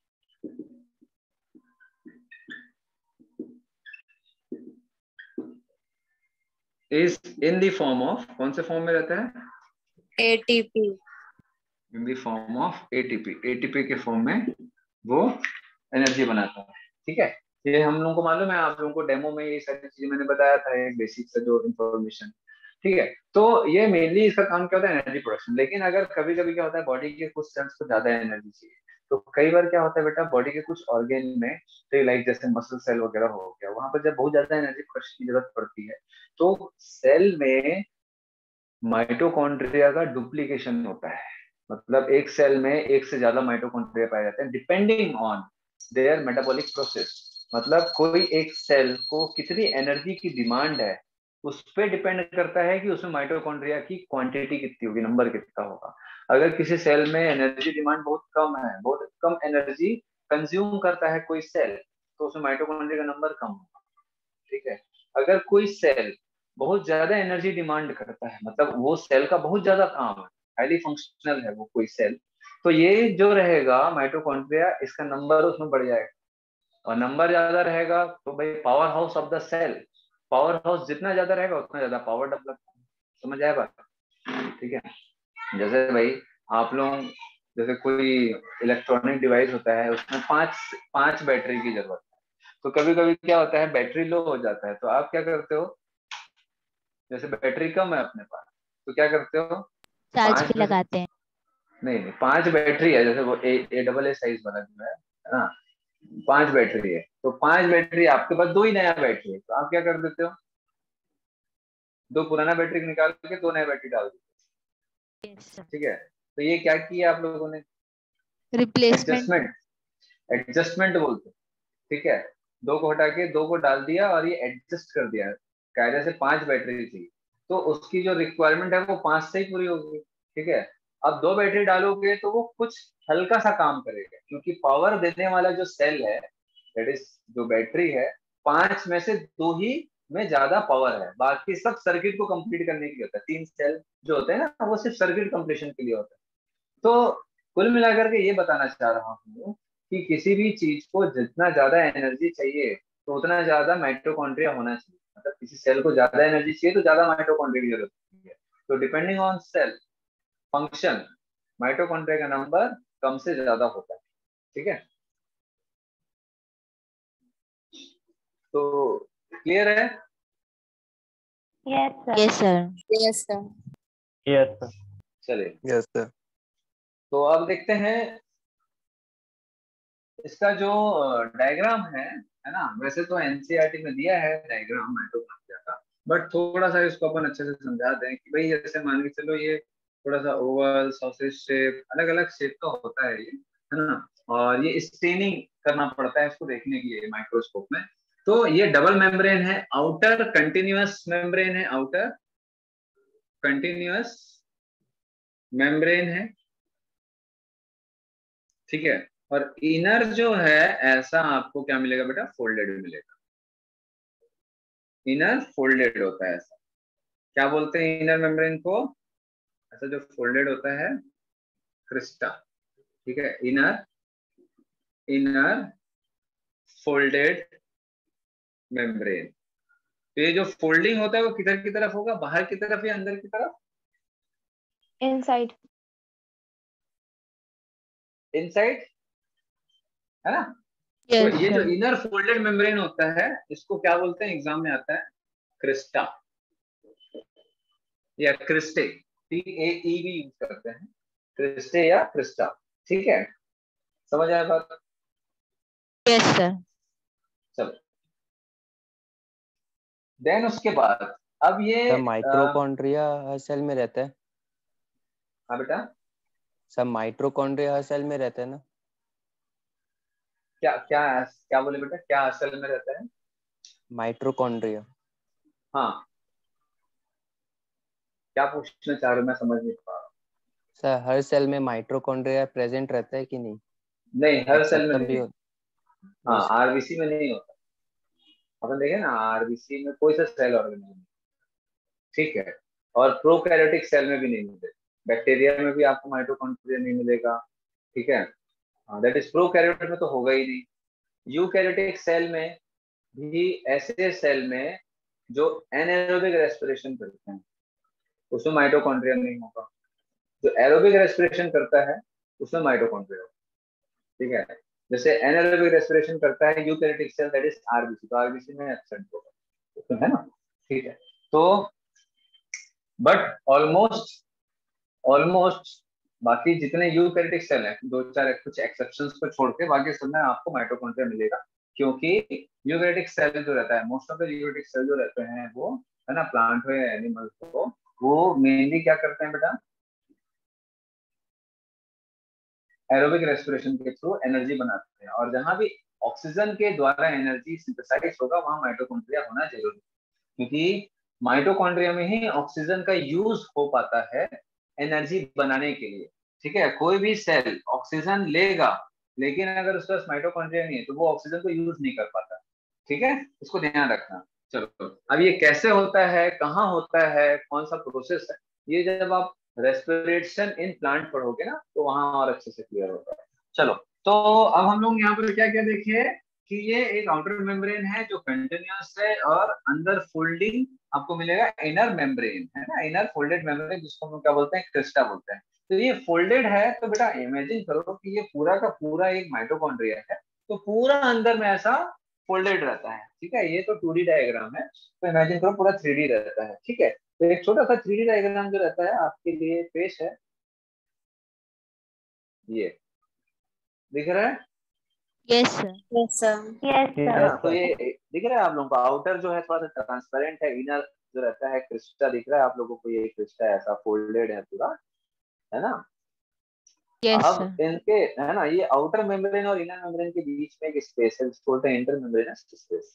is in the form of, कौन से फॉर्म में रहता है? ATP. in the form of ATP, ATP के फॉर्म में वो एनर्जी बनाता है, ठीक है। ये हम लोगों को मालूम है, आप लोगों को डेमो में ये सारी चीजें मैंने बताया था, एक बेसिक सा जो इंफॉर्मेशन, ठीक है। तो ये मेनली इसका काम क्या होता है? Energy production. लेकिन अगर कभी कभी क्या होता है, बॉडी के कुछ सेल्स को ज्यादा एनर्जी चाहिए, तो कई बार क्या होता है बेटा, बॉडी के कुछ ऑर्गेन में, तो लाइक जैसे मसल सेल वगैरह हो गया, वहां पर जब बहुत ज्यादा एनर्जी प्रोडक्शन की जरूरत पड़ती है, तो सेल में माइटोकॉन्ड्रिया का डुप्लीकेशन होता है। मतलब एक सेल में एक से ज्यादा माइटोकॉन्ड्रिया पाए जाते हैं, depending on their metabolic process. मतलब कोई एक सेल को कितनी एनर्जी की डिमांड है, उस पर डिपेंड करता है कि उसमें माइटोकॉन्ड्रिया की क्वांटिटी कितनी होगी, नंबर कितना होगा। अगर किसी सेल में एनर्जी डिमांड बहुत कम है, बहुत कम एनर्जी कंज्यूम करता है कोई सेल, तो उसमें माइटोकॉन्ड्रिया का नंबर कम होगा, ठीक है। अगर कोई सेल बहुत ज्यादा एनर्जी डिमांड करता है, मतलब वो सेल का बहुत ज्यादा काम है, हाईली फंक्शनल है वो कोई सेल, तो ये जो रहेगा माइटोकॉन्ड्रिया, इसका नंबर उसमें बढ़ जाएगा। और नंबर ज्यादा रहेगा तो भाई power house of the cell, power house जितना ज्यादा रहेगा उतना ज्यादा पावर डेवलप, समझ आया बात, ठीक है। जैसे भाई आप लोग, जैसे कोई इलेक्ट्रॉनिक डिवाइस होता है, उसमें पांच पांच बैटरी की जरूरत है, तो कभी कभी क्या होता है, बैटरी लो हो जाता है, तो आप क्या करते हो, जैसे बैटरी कम है अपने पास, तो क्या करते हो, चार्ज पांच पे में लगाते हैं। नहीं नहीं पांच बैटरी है, जैसे वो ए ए डबल ए साइज वाला जो है ना, पांच बैटरी है, तो पांच बैटरी, आपके पास दो ही नया बैटरी है, तो आप क्या कर देते हो, दो पुराना बैटरी निकाल के दो नया बैटरी डाल देते हो, ठीक है। तो ये क्या किया आप लोगों ने, रिप्लेसमेंट। एडजस्टमेंट, एडजस्टमेंट बोलते, ठीक है। दो को हटा के दो को डाल दिया और ये एडजस्ट कर दिया, कायदे से पांच बैटरी थी, तो उसकी जो रिक्वायरमेंट है वो पांच से ही पूरी होगी, ठीक है। अब दो बैटरी डालोगे तो वो कुछ हल्का सा काम करेगा, क्योंकि पावर देने वाला जो सेल है, दैट इज जो बैटरी है, पांच में से दो ही में ज्यादा पावर है, बाकी सब सर्किट को कंप्लीट करने के लिए होता है। तीन सेल जो होते हैं ना, वो सिर्फ सर्किट कंप्लीशन के लिए होता है। तो कुल मिलाकर के ये बताना चाह रहा हूँ कि किसी भी चीज को जितना ज्यादा एनर्जी चाहिए, तो उतना ज्यादा माइटोकॉन्ड्रिया होना चाहिए। मतलब किसी सेल को ज्यादा एनर्जी चाहिए तो ज्यादा माइटोकॉन्ड्रिया की जरूरत है। तो depending on cell function, mitochondria का नंबर कम से ज्यादा होता है, ठीक है। तो क्लियर है? Yes sir. Yes sir. Yes sir. Yes sir. चलिए, यस सर। तो अब देखते हैं इसका जो डायग्राम है है ना। वैसे तो एनसीईआरटी में दिया है डायग्राम माइटोकॉन्ड्रिया का, बट थोड़ा सा इसको अपन अच्छे से समझा दें कि भाई जैसे मान के चलो, ये थोड़ा सा ओवल, सॉसेज शेप, अलग अलग शेप का होता है ये, है ना। और ये स्टेनिंग करना पड़ता है इसको देखने के लिए माइक्रोस्कोप में। तो ये डबल मेम्ब्रेन है, आउटर कंटिन्यूअस मेम्ब्रेन है, आउटर कंटिन्यूअस मेम्ब्रेन है, ठीक है। और इनर जो है, ऐसा आपको क्या मिलेगा बेटा, फोल्डेड मिलेगा। इनर फोल्डेड होता है, ऐसा क्या बोलते हैं इनर मेम्ब्रेन को, ऐसा जो फोल्डेड होता है, क्रिस्टा, ठीक है। Inner inner folded membrane. तो ये जो फोल्डिंग होता है वो किधर की तरफ होगा, बाहर की तरफ या अंदर की तरफ? इनसाइड। इनसाइड, है ना? यस तो ये जो सर। इनर फोल्डेड मेम्ब्रेन होता है इसको क्या बोलते हैं, एग्जाम में आता है क्रिस्टा या क्रिस्टे, टी ए ई भी यूज करते हैं, क्रिस्टे या क्रिस्टा। ठीक है, समझ आया बात? Yes sir. चलो, देन उसके बाद अब ये सब अ, माइटोकॉन्ड्रिया हर सेल में रहता है। हाँ बेटा, सब माइटोकॉन्ड्रिया हर सेल में रहता है ना? क्या क्या क्या बोले बेटा, क्या असल में रहता है? माइटोकॉन्ड्रिया। हाँ, क्या पूछना चाह रहे हो, मैं समझ नहीं पा रहा हूँ। सर हर सेल में माइटोकॉन्ड्रिया प्रेजेंट रहता है कि नहीं? नहीं, हर सेल में तब भी नहीं। हो- हाँ, उस- आरबीसी में नहीं होता। अपन देखे ना, आरबीसी में कोई सा सेल ऑर्गेनिज्म नहीं, ठीक है, और प्रोकैरियोटिक सेल में भी नहीं मिलेगा। बैक्टीरिया में भी आपको माइटोकॉन्ड्रिया नहीं मिलेगा, ठीक है, दैट इज प्रोकैरियोट में तो होगा ही नहीं। यूकैरियोटिक सेल में भी, ऐसे सेल में जो एनाएरोबिक रेस्पिरेशन करते हैं उसमें माइटोकॉन्ड्रिया नहीं होगा। जो एरोबिक रेस्पिरेशन करता है उसमें माइटोकॉन्ड्रिया होगा, ठीक है। जैसे एनाएरोबिक रेस्पिरेशन करता है eukaryotic cell, that is RBC, तो आरबीसी में एब्सेंट होगा, तो है ना, ठीक है। तो बट ऑलमोस्ट ऑलमोस्ट बाकी जितने यूकैरियोटिक सेल हैं, दो चार कुछ एक्सेप्शंस को छोड़ के बाकी सब में आपको माइटोकॉन्ड्रिया मिलेगा, क्योंकि यूकैरियोटिक सेल जो रहता है, most of the eukaryotic cell जो रहते हैं वो, है ना, प्लांट हो या एनिमल हो, वो मेनली क्या करते हैं बेटा, एरोबिक रेस्पिरेशन के थ्रू एनर्जी बनाते हैं, और जहां भी ऑक्सीजन के द्वारा एनर्जी सिंथेसाइज होगा वहां माइटोकॉन्ड्रिया होना जरूरी है, क्योंकि माइटोकॉन्ड्रिया में ही ऑक्सीजन का यूज हो पाता है एनर्जी बनाने के लिए, ठीक है। कोई भी सेल ऑक्सीजन लेगा, लेकिन अगर उसके पास माइटोकॉन्ड्रिया नहीं है तो वो ऑक्सीजन को यूज नहीं कर पाता, ठीक है, इसको ध्यान रखना। चलो, अब ये कैसे होता है, कहाँ होता है, कौन सा प्रोसेस है, ये जब आप रेस्पिरेशन इन प्लांट पढ़ोगे ना तो वहां और अच्छे से क्लियर होता है। चलो, तो अब हम लोग यहाँ पर क्या क्या देखिए कि ये एक आउटर मेम्ब्रेन है जो कंटिन्यूअस है, और अंदर फोल्डिंग आपको मिलेगा इनर मेम्ब्रेन, है ना, इनर फोल्डेड मेम्ब्रेन, जिसको हम क्या बोलते हैं, क्रिस्टा बोलते हैं। तो ये फोल्डेड है, तो बेटा इमेजिन करो कि ये पूरा का पूरा एक माइटोकॉन्ड्रिया है, तो पूरा अंदर में ऐसा फोल्डेड रहता है, ठीक है। ये तो टू डी डायग्राम है, तो इमेजिन करो पूरा थ्री डी रहता है, ठीक है। तो एक छोटा सा थ्री डी डायग्राम जो रहता है आपके लिए पेश है, ये दिख रहा है? Yes sir. Yes sir. Yes ठीक है सर। ना, तो ये दिख रहा है आप लोगों को, आउटर जो है थोड़ा सा ट्रांसपेरेंट है, इनर जो रहता है क्रिस्टा दिख रहा है आप लोगों को, ये क्रिस्टा ऐसा फोल्डेड है पूरा, है ना। यस अब सर। इनके, है ना, ये आउटर मेम्ब्रेन और इनर मेम्ब्रेन के बीच में एक स्पेस है जिसको बोलते हैं inter membranes space,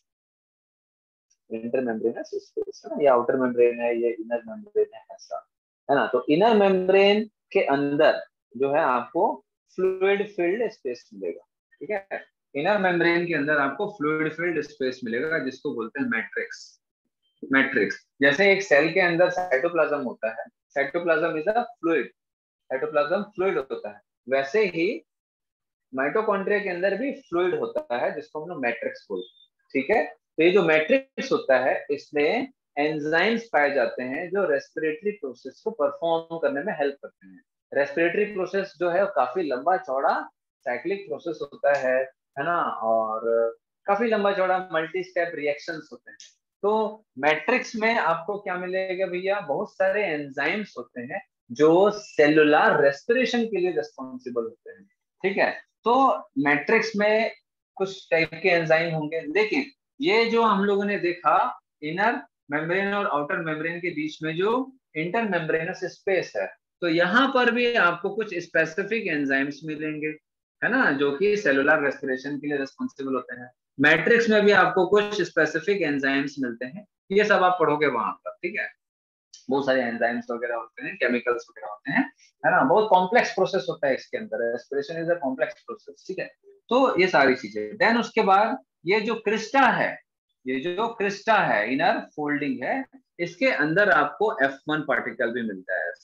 inter membranes space, है ना, ये आउटर मेम्ब्रेन है, ये इनर मेम्ब्रेन है, ऐसा, है ना। तो इनर मेम्ब्रेन के अंदर जो है आपको फ्लूइड फिल्ड स्पेस मिलेगा, ठीक है। इनर मेम्ब्रेन के अंदर आपको फ्लूइड फिल्ड स्पेस मिलेगा जिसको बोलते हैं मैट्रिक्स। मैट्रिक्स, जैसे एक सेल के अंदर साइटोप्लाज्म होता है, cytoplasm is a fluid, cytoplasm fluid होता है, वैसे ही माइटोकॉन्ड्रिया के अंदर भी फ्लूइड होता है जिसको हम लोग मैट्रिक्स बोलते हैं, ठीक है। तो ये जो मैट्रिक्स होता है इसमें एंजाइम्स पाए जाते हैं जो रेस्पिरेटरी प्रोसेस को परफॉर्म करने में हेल्प करते हैं। रेस्पिरेटरी प्रोसेस जो है काफी लंबा चौड़ा साइक्लिक प्रोसेस होता है है ना, और काफी लंबा चौड़ा मल्टी स्टेप रिएक्शंस होते हैं। तो मैट्रिक्स में आपको क्या मिलेगा भैया, बहुत सारे एंजाइम्स होते हैं जो सेलुलर रेस्पिरेशन के लिए रिस्पॉन्सिबल होते हैं, ठीक है। तो मैट्रिक्स में कुछ टाइप के एंजाइम होंगे, लेकिन ये जो हम लोगों ने देखा इनर मेम्ब्रेन और आउटर मेम्ब्रेन के बीच में जो इंटर मेम्ब्रेनस स्पेस है, तो यहाँ पर भी आपको कुछ स्पेसिफिक एंजाइम्स मिलेंगे, है ना, जो कि सेलुलर रेस्पिरेशन के लिए रिस्पॉन्सिबल होते हैं। मैट्रिक्स में भी आपको कुछ स्पेसिफिक एंजाइम्स मिलते हैं, ये सब आप पढ़ोगे वहां पर, ठीक है। बहुत सारे एंजाइम्स वगैरह होते हैं, केमिकल्स वगैरह होते हैं, है ना, बहुत कॉम्प्लेक्स प्रोसेस होता है इसके अंदर, respiration is a complex process, ठीक है। तो ये सारी चीजें, देन उसके बाद ये जो क्रिस्टा है, ये जो क्रिस्टा है इनर फोल्डिंग है, इसके अंदर आपको एफ वन पार्टिकल भी मिलता है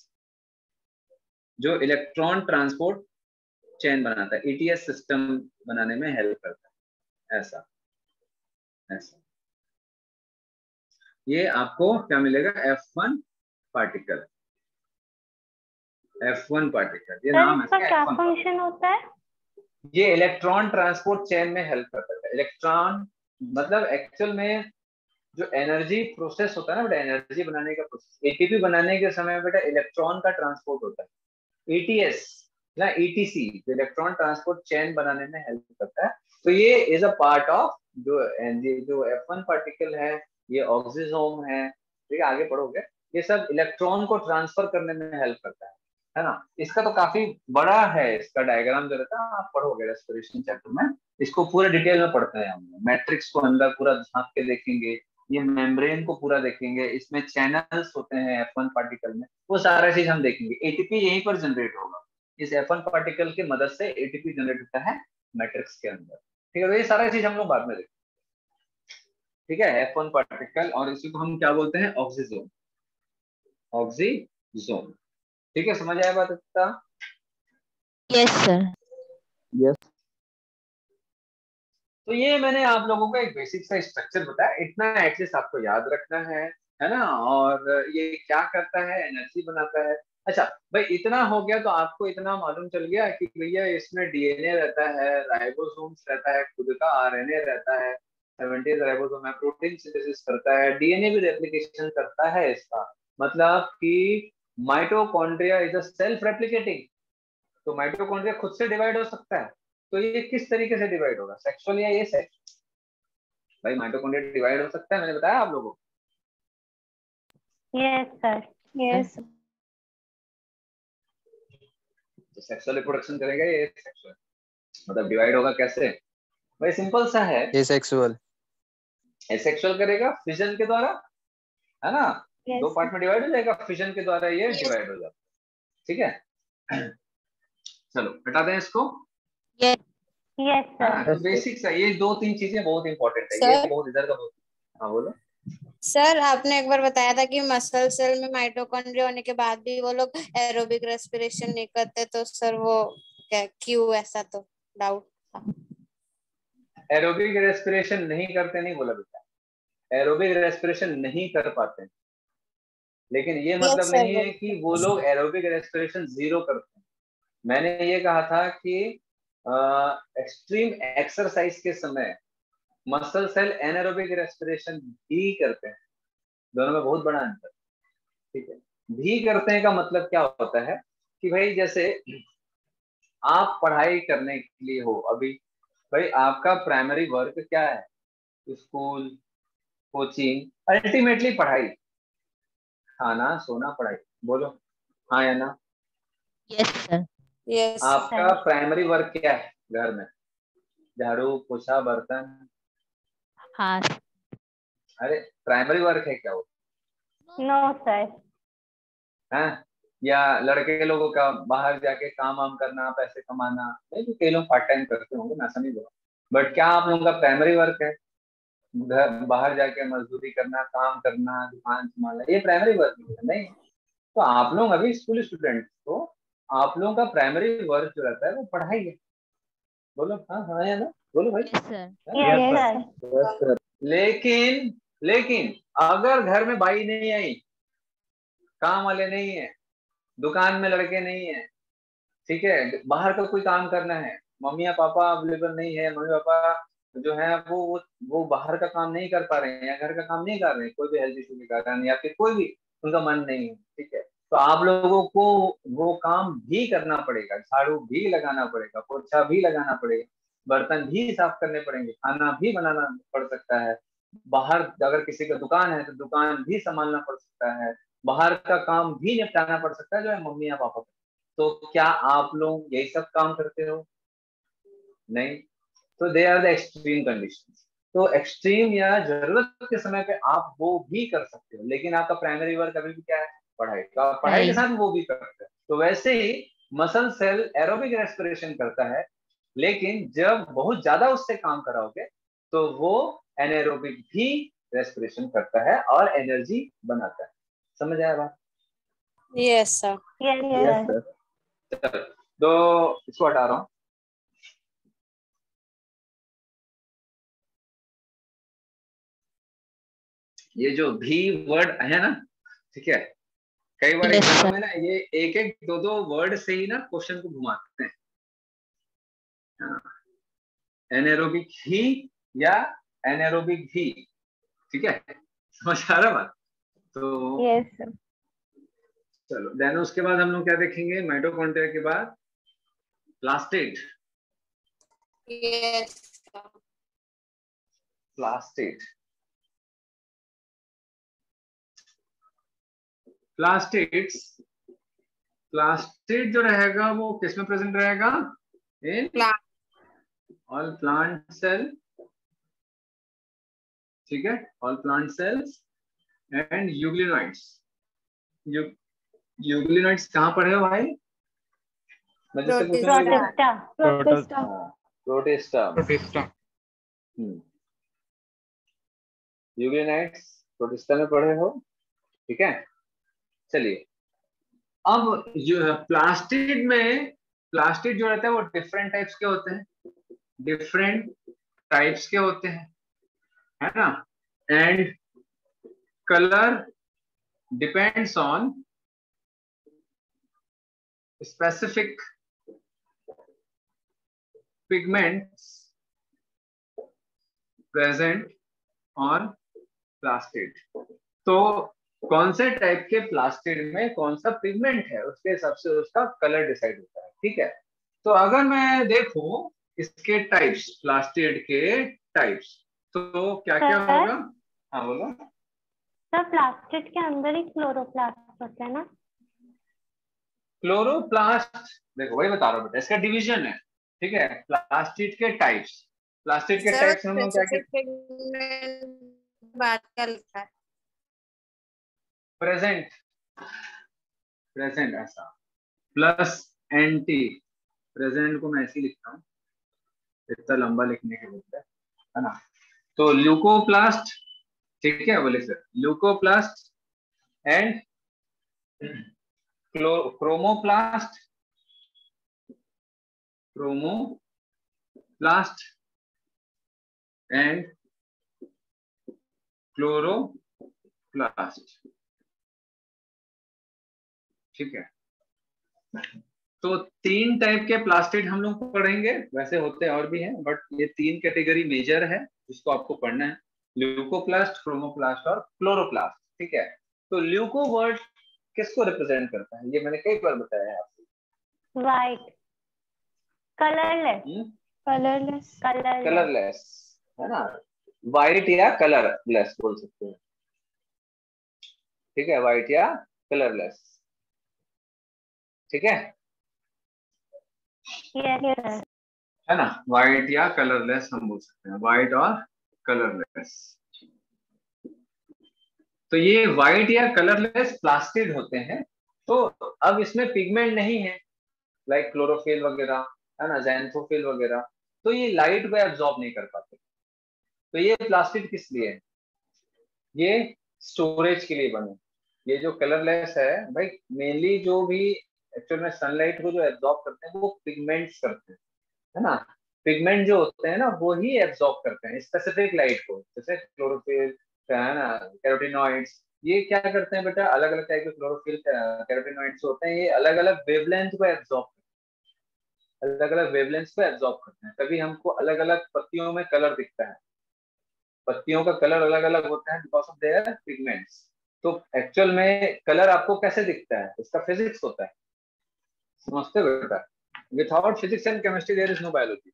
जो इलेक्ट्रॉन ट्रांसपोर्ट चेन बनाता है, ईटीएस सिस्टम बनाने में हेल्प करता है, ऐसा ऐसा ये आपको क्या मिलेगा, F one particle, F one particle, ये सर नाम है इसका इसका क्या एफ वन। फंक्शन होता है? ये इलेक्ट्रॉन ट्रांसपोर्ट चेन में हेल्प करता है। इलेक्ट्रॉन मतलब एक्चुअल में जो एनर्जी प्रोसेस होता है ना बेटा, एनर्जी बनाने का प्रोसेस, एटीपी बनाने के समय बेटा इलेक्ट्रॉन का ट्रांसपोर्ट होता है। एटीएस ना ईटीसी, जो इलेक्ट्रॉन ट्रांसपोर्ट चेन बनाने में हेल्प करता है। तो ये इज अ पार्ट ऑफ जो जो एफ वन पार्टिकल है, ये ऑक्सीजोम है, ठीक है, आगे पढ़ोगे, ये सब इलेक्ट्रॉन को ट्रांसफर करने में हेल्प करता है, है ना। इसका तो काफी बड़ा है, इसका डायग्राम जो रहता है आप पढ़ोगे रेस्पिरेशन चैप्टर में, इसको पूरे डिटेल में पढ़ते हैं हम। मैट्रिक्स को अंदर पूरा झांक के देखेंगे, ये मेम्ब्रेन को पूरा देखेंगे, इसमें चैनल्स होते हैं एफ वन पार्टिकल में, वो सारा चीज हम देखेंगे। एटीपी यहीं पर जनरेट होगा, इस एफ वन पार्टिकल की मदद से एटीपी जनरेट होता है मैट्रिक्स के अंदर, ठीक है। तो ये सारा चीज हम लोग बाद में देखेंगे, ठीक है, एफ वन पार्टिकल, और इसी को हम क्या बोलते हैं, ऑक्सीजोम, ऑक्सीजोम, ठीक है। समझ आया बात इतना? Yes sir. यस। तो ये मैंने आप लोगों को एक बेसिक सा स्ट्रक्चर बताया, इतना एटलीस्ट आपको याद रखना है, है ना। और ये क्या करता है, एनर्जी बनाता है। अच्छा भाई, इतना हो गया तो आपको इतना मालूम चल गया कि भैया इसमें डीएनए रहता है, राइबोसोम्स रहता है, खुद का आरएनए रहता है, सेवेंटी राइबोसोम है, प्रोटीन सिंथेसिस करता है, डीएनए भी रेप्लिकेशन करता है इसका, मतलब कि mitochondria is a self replicating. तो माइटोकॉन्ड्रिया खुद से डिवाइड हो सकता है, तो ये किस तरीके से डिवाइड होगा, सेक्सुअल या ये सेक्स? भाई माइटोकॉन्ड्रिया डिवाइड हो सकता है, मैंने बताया आप लोगों को। Yes sir. यस तो सेक्सुअल रिप्रोडक्शन करेगा ये सेक्सुअल, मतलब डिवाइड होगा कैसे? भाई सिंपल सा है, एसेक्सुअल। एसेक्सुअल करेगा फिजन के द्वारा, है ना, Yes, दो पार्ट में डिवाइड हो जाएगा, फिजन के द्वारा ये Yes. डिवाइड हो जाता है, ठीक है। चलो हटा दें इसको। Yes yes sir. तो बेसिक सा ये दो तीन चीजें बहुत इंपॉर्टेंट है, Sir? ये बहुत इधर का बहुत। हाँ बोलो। सर, आपने एक बार बताया था कि मसल सेल में माइटोकॉन्ड्रिया होने के बाद भी वो लोग एरोबिक रेस्पिरेशन नहीं करते, तो सर वो क्या, क्यों ऐसा? तो डाउट था। एरोबिक रेस्पिरेशन नहीं करते नहीं बोला बेटा, एरोबिक रेस्पिरेशन नहीं कर पाते, लेकिन ये Yes, मतलब sir, नहीं है बिल्कुल। कि वो लोग एरोबिक रेस्पिरेशन जीरो करते हैं। मैंने ये कहा था कि एक्सट्रीम एक्सरसाइज के समय मसल सेल एनारोबिक रेस्पिरेशन भी करते हैं, दोनों में बहुत बड़ा अंतर, ठीक है। भी करते हैं का मतलब क्या होता है कि भाई जैसे आप पढ़ाई करने के लिए हो अभी, भाई आपका प्राइमरी वर्क क्या है, स्कूल, कोचिंग, अल्टीमेटली पढ़ाई, खाना सोना पढ़ाई, बोलो हाँ या ना। Yes sir. यस आपका प्राइमरी वर्क क्या है घर में, झाड़ू पोछा बर्तन, हाँ। अरे प्राइमरी वर्क है क्या वो, नो सर। है? या लड़के लोगों का बाहर जाके काम वाम करना, पैसे कमाना, नहीं तो कई लोग पार्ट टाइम करते होंगे ना, ऐसा नहीं बोला, बट क्या आप लोगों का प्राइमरी वर्क है घर बाहर जाके मजदूरी करना, काम करना, दुकान संभालना, ये प्राइमरी वर्क नहीं? तो आप लोग अभी स्कूल स्टूडेंट, तो आप लोगों का प्राइमरी वर्क जो रहता है वो पढ़ाई है, बोलो हाँ हाँ या ना, बोलो भाई। Yes sir. Yes sir. लेकिन लेकिन अगर घर में बाई नहीं आई, काम वाले नहीं है, दुकान में लड़के नहीं है, ठीक है, बाहर का कोई काम करना है, मम्मी या पापा अवेलेबल नहीं है, मम्मी पापा जो है वो वो वो बाहर का काम नहीं कर पा रहे हैं या घर का काम नहीं कर रहे हैं, कोई भी हेल्थ इशू के कारण या फिर कोई भी उनका मन नहीं है, ठीक है, तो आप लोगों को वो काम भी करना पड़ेगा, झाड़ू भी लगाना पड़ेगा, पोछा भी लगाना पड़ेगा, बर्तन भी साफ करने पड़ेंगे, खाना भी बनाना पड़ सकता है, बाहर अगर किसी का दुकान है तो दुकान भी संभालना पड़ सकता है, बाहर का काम भी निपटाना पड़ सकता है जो है मम्मी या पापा का। तो क्या आप लोग यही सब काम करते हो? नहीं। तो they are the extreme conditions. तो एक्सट्रीम या जरूरत के समय पे आप वो भी कर सकते हो, लेकिन आपका प्राइमरी वर्क अभी भी क्या है, पढ़ाई का, पढ़ाई के साथ वो भी करते हैं। तो वैसे ही मसल सेल एरोबिक रेस्पिरेशन करता है, लेकिन जब बहुत ज्यादा उससे काम कराओगे तो वो एनारोबिक भी रेस्पिरेशन करता है और एनर्जी बनाता है। समझ आया बात? Yes sir. Yes sir. तो इसको हटा रहा हूँ। ये जो भी वर्ड है ना, ठीक है, कई बार Yes, एग्जाम sir. में ना ये एक एक दो दो वर्ड से ही ना क्वेश्चन को घुमाते हैं। एनारोबिक ही या एनारोबिक भी, ठीक है, समझ आ रहा बात? तो यस सर। चलो देन उसके बाद हम लोग क्या देखेंगे, माइटोकॉन्ड्रिया के बाद plastid. Yes. Plastid plastids plastid जो रहेगा वो किसमें प्रेजेंट रहेगा? In Plant. All plant cell, ठीक है, all plant cells and euglenoids. Eu euglenoids कहाँ पर है भाई? मैं जिससे पूछूं protista. Protista. Protista. Protista. Hmm euglenoids protista में पढ़े हो, ठीक है। चलिए अब जो प्लास्टिड में, प्लास्टिड जो रहता है वो डिफरेंट टाइप्स के होते हैं, डिफरेंट टाइप्स के होते हैं, है ना, and colour depends on specific pigments present on plastid. तो कौन से टाइप के प्लास्टिड में कौन सा पिगमेंट है उसके हिसाब से उसका कलर डिसाइड होता है, ठीक है। तो अगर मैं देखूं इसके टाइप्स, प्लास्टिड के टाइप्स, तो क्या क्या सर? होगा? हाँ बोलो। सर प्लास्टिड के अंदर ही क्लोरोप्लास्ट होते हैं ना? क्लोरोप्लास्ट, देखो वही बता रहा हूँ बेटा, इसका डिवीजन है, ठीक है। प्लास्टिड के टाइप्स, प्लास्टिड के Sir, टाइप्स हम लोग क्या specific कहते pigment बात का लिखा है। प्रेजेंट, प्रेजेंट ऐसा प्लस एंटी, प्रेजेंट को मैं ऐसे ही लिखता हूँ इतना लंबा लिखने के बदले, है ना। तो ल्यूकोप्लास्ट, ठीक है, बोले sir leucoplast and chromoplast, chromoplast and chloroplast, ठीक है। तो तीन टाइप के प्लास्टिड हम लोग पढ़ेंगे, वैसे होते और भी हैं बट ये तीन कैटेगरी मेजर है जिसको आपको पढ़ना है, ल्यूकोप्लास्ट, क्रोमोप्लास्ट और क्लोरोप्लास्ट, ठीक है। तो ल्यूको वर्ड किसको रिप्रेजेंट करता है? ये मैंने कई बार बताया है आपको। White, colourless, colourless. Colourless, colourless, है ना, वाइट या कलरलेस बोल सकते हैं, ठीक है, वाइट या कलरलेस, ठीक है, यस सर। है ना, वाइट या कलरलेस हम बोल सकते हैं, वाइट और कलरलेस। तो ये वाइट या कलरलेस प्लास्टिड होते हैं। तो अब इसमें पिगमेंट नहीं है लाइक क्लोरोफिल वगैरह, है ना, ज़ैंथोफिल वगैरह, तो ये लाइट को एब्जॉर्ब नहीं कर पाते। तो ये प्लास्टिड किस लिए है? ये स्टोरेज के लिए बने। ये जो कलरलेस है भाई, मेनली जो भी एक्चुअल में सनलाइट को जो एब्जॉर्ब करते हैं वो पिगमेंट्स करते हैं, है ना। पिगमेंट जो होते हैं ना वो ही एब्जॉर्ब करते हैं स्पेसिफिक लाइट को, जैसे क्लोरोफिल, है ना, कैरोटीनॉइड्स, ये क्या करते हैं बेटा, अलग अलग टाइप के क्लोरोफिल कैरोटीनॉइड्स होते हैं, ये अलग अलग वेवलेंथ को एब्जॉर्ब करते हैं, अलग अलग वेवलेंथ को एब्जॉर्ब करते हैं, तभी हमको अलग अलग पत्तियों में कलर दिखता है, पत्तियों का कलर अलग अलग होता है बिकॉज ऑफ देयर पिगमेंट्स। तो एक्चुअल में कलर आपको कैसे दिखता है, इसका फिजिक्स होता है, समझते हो बेटा? Without physics and chemistry there is no biology,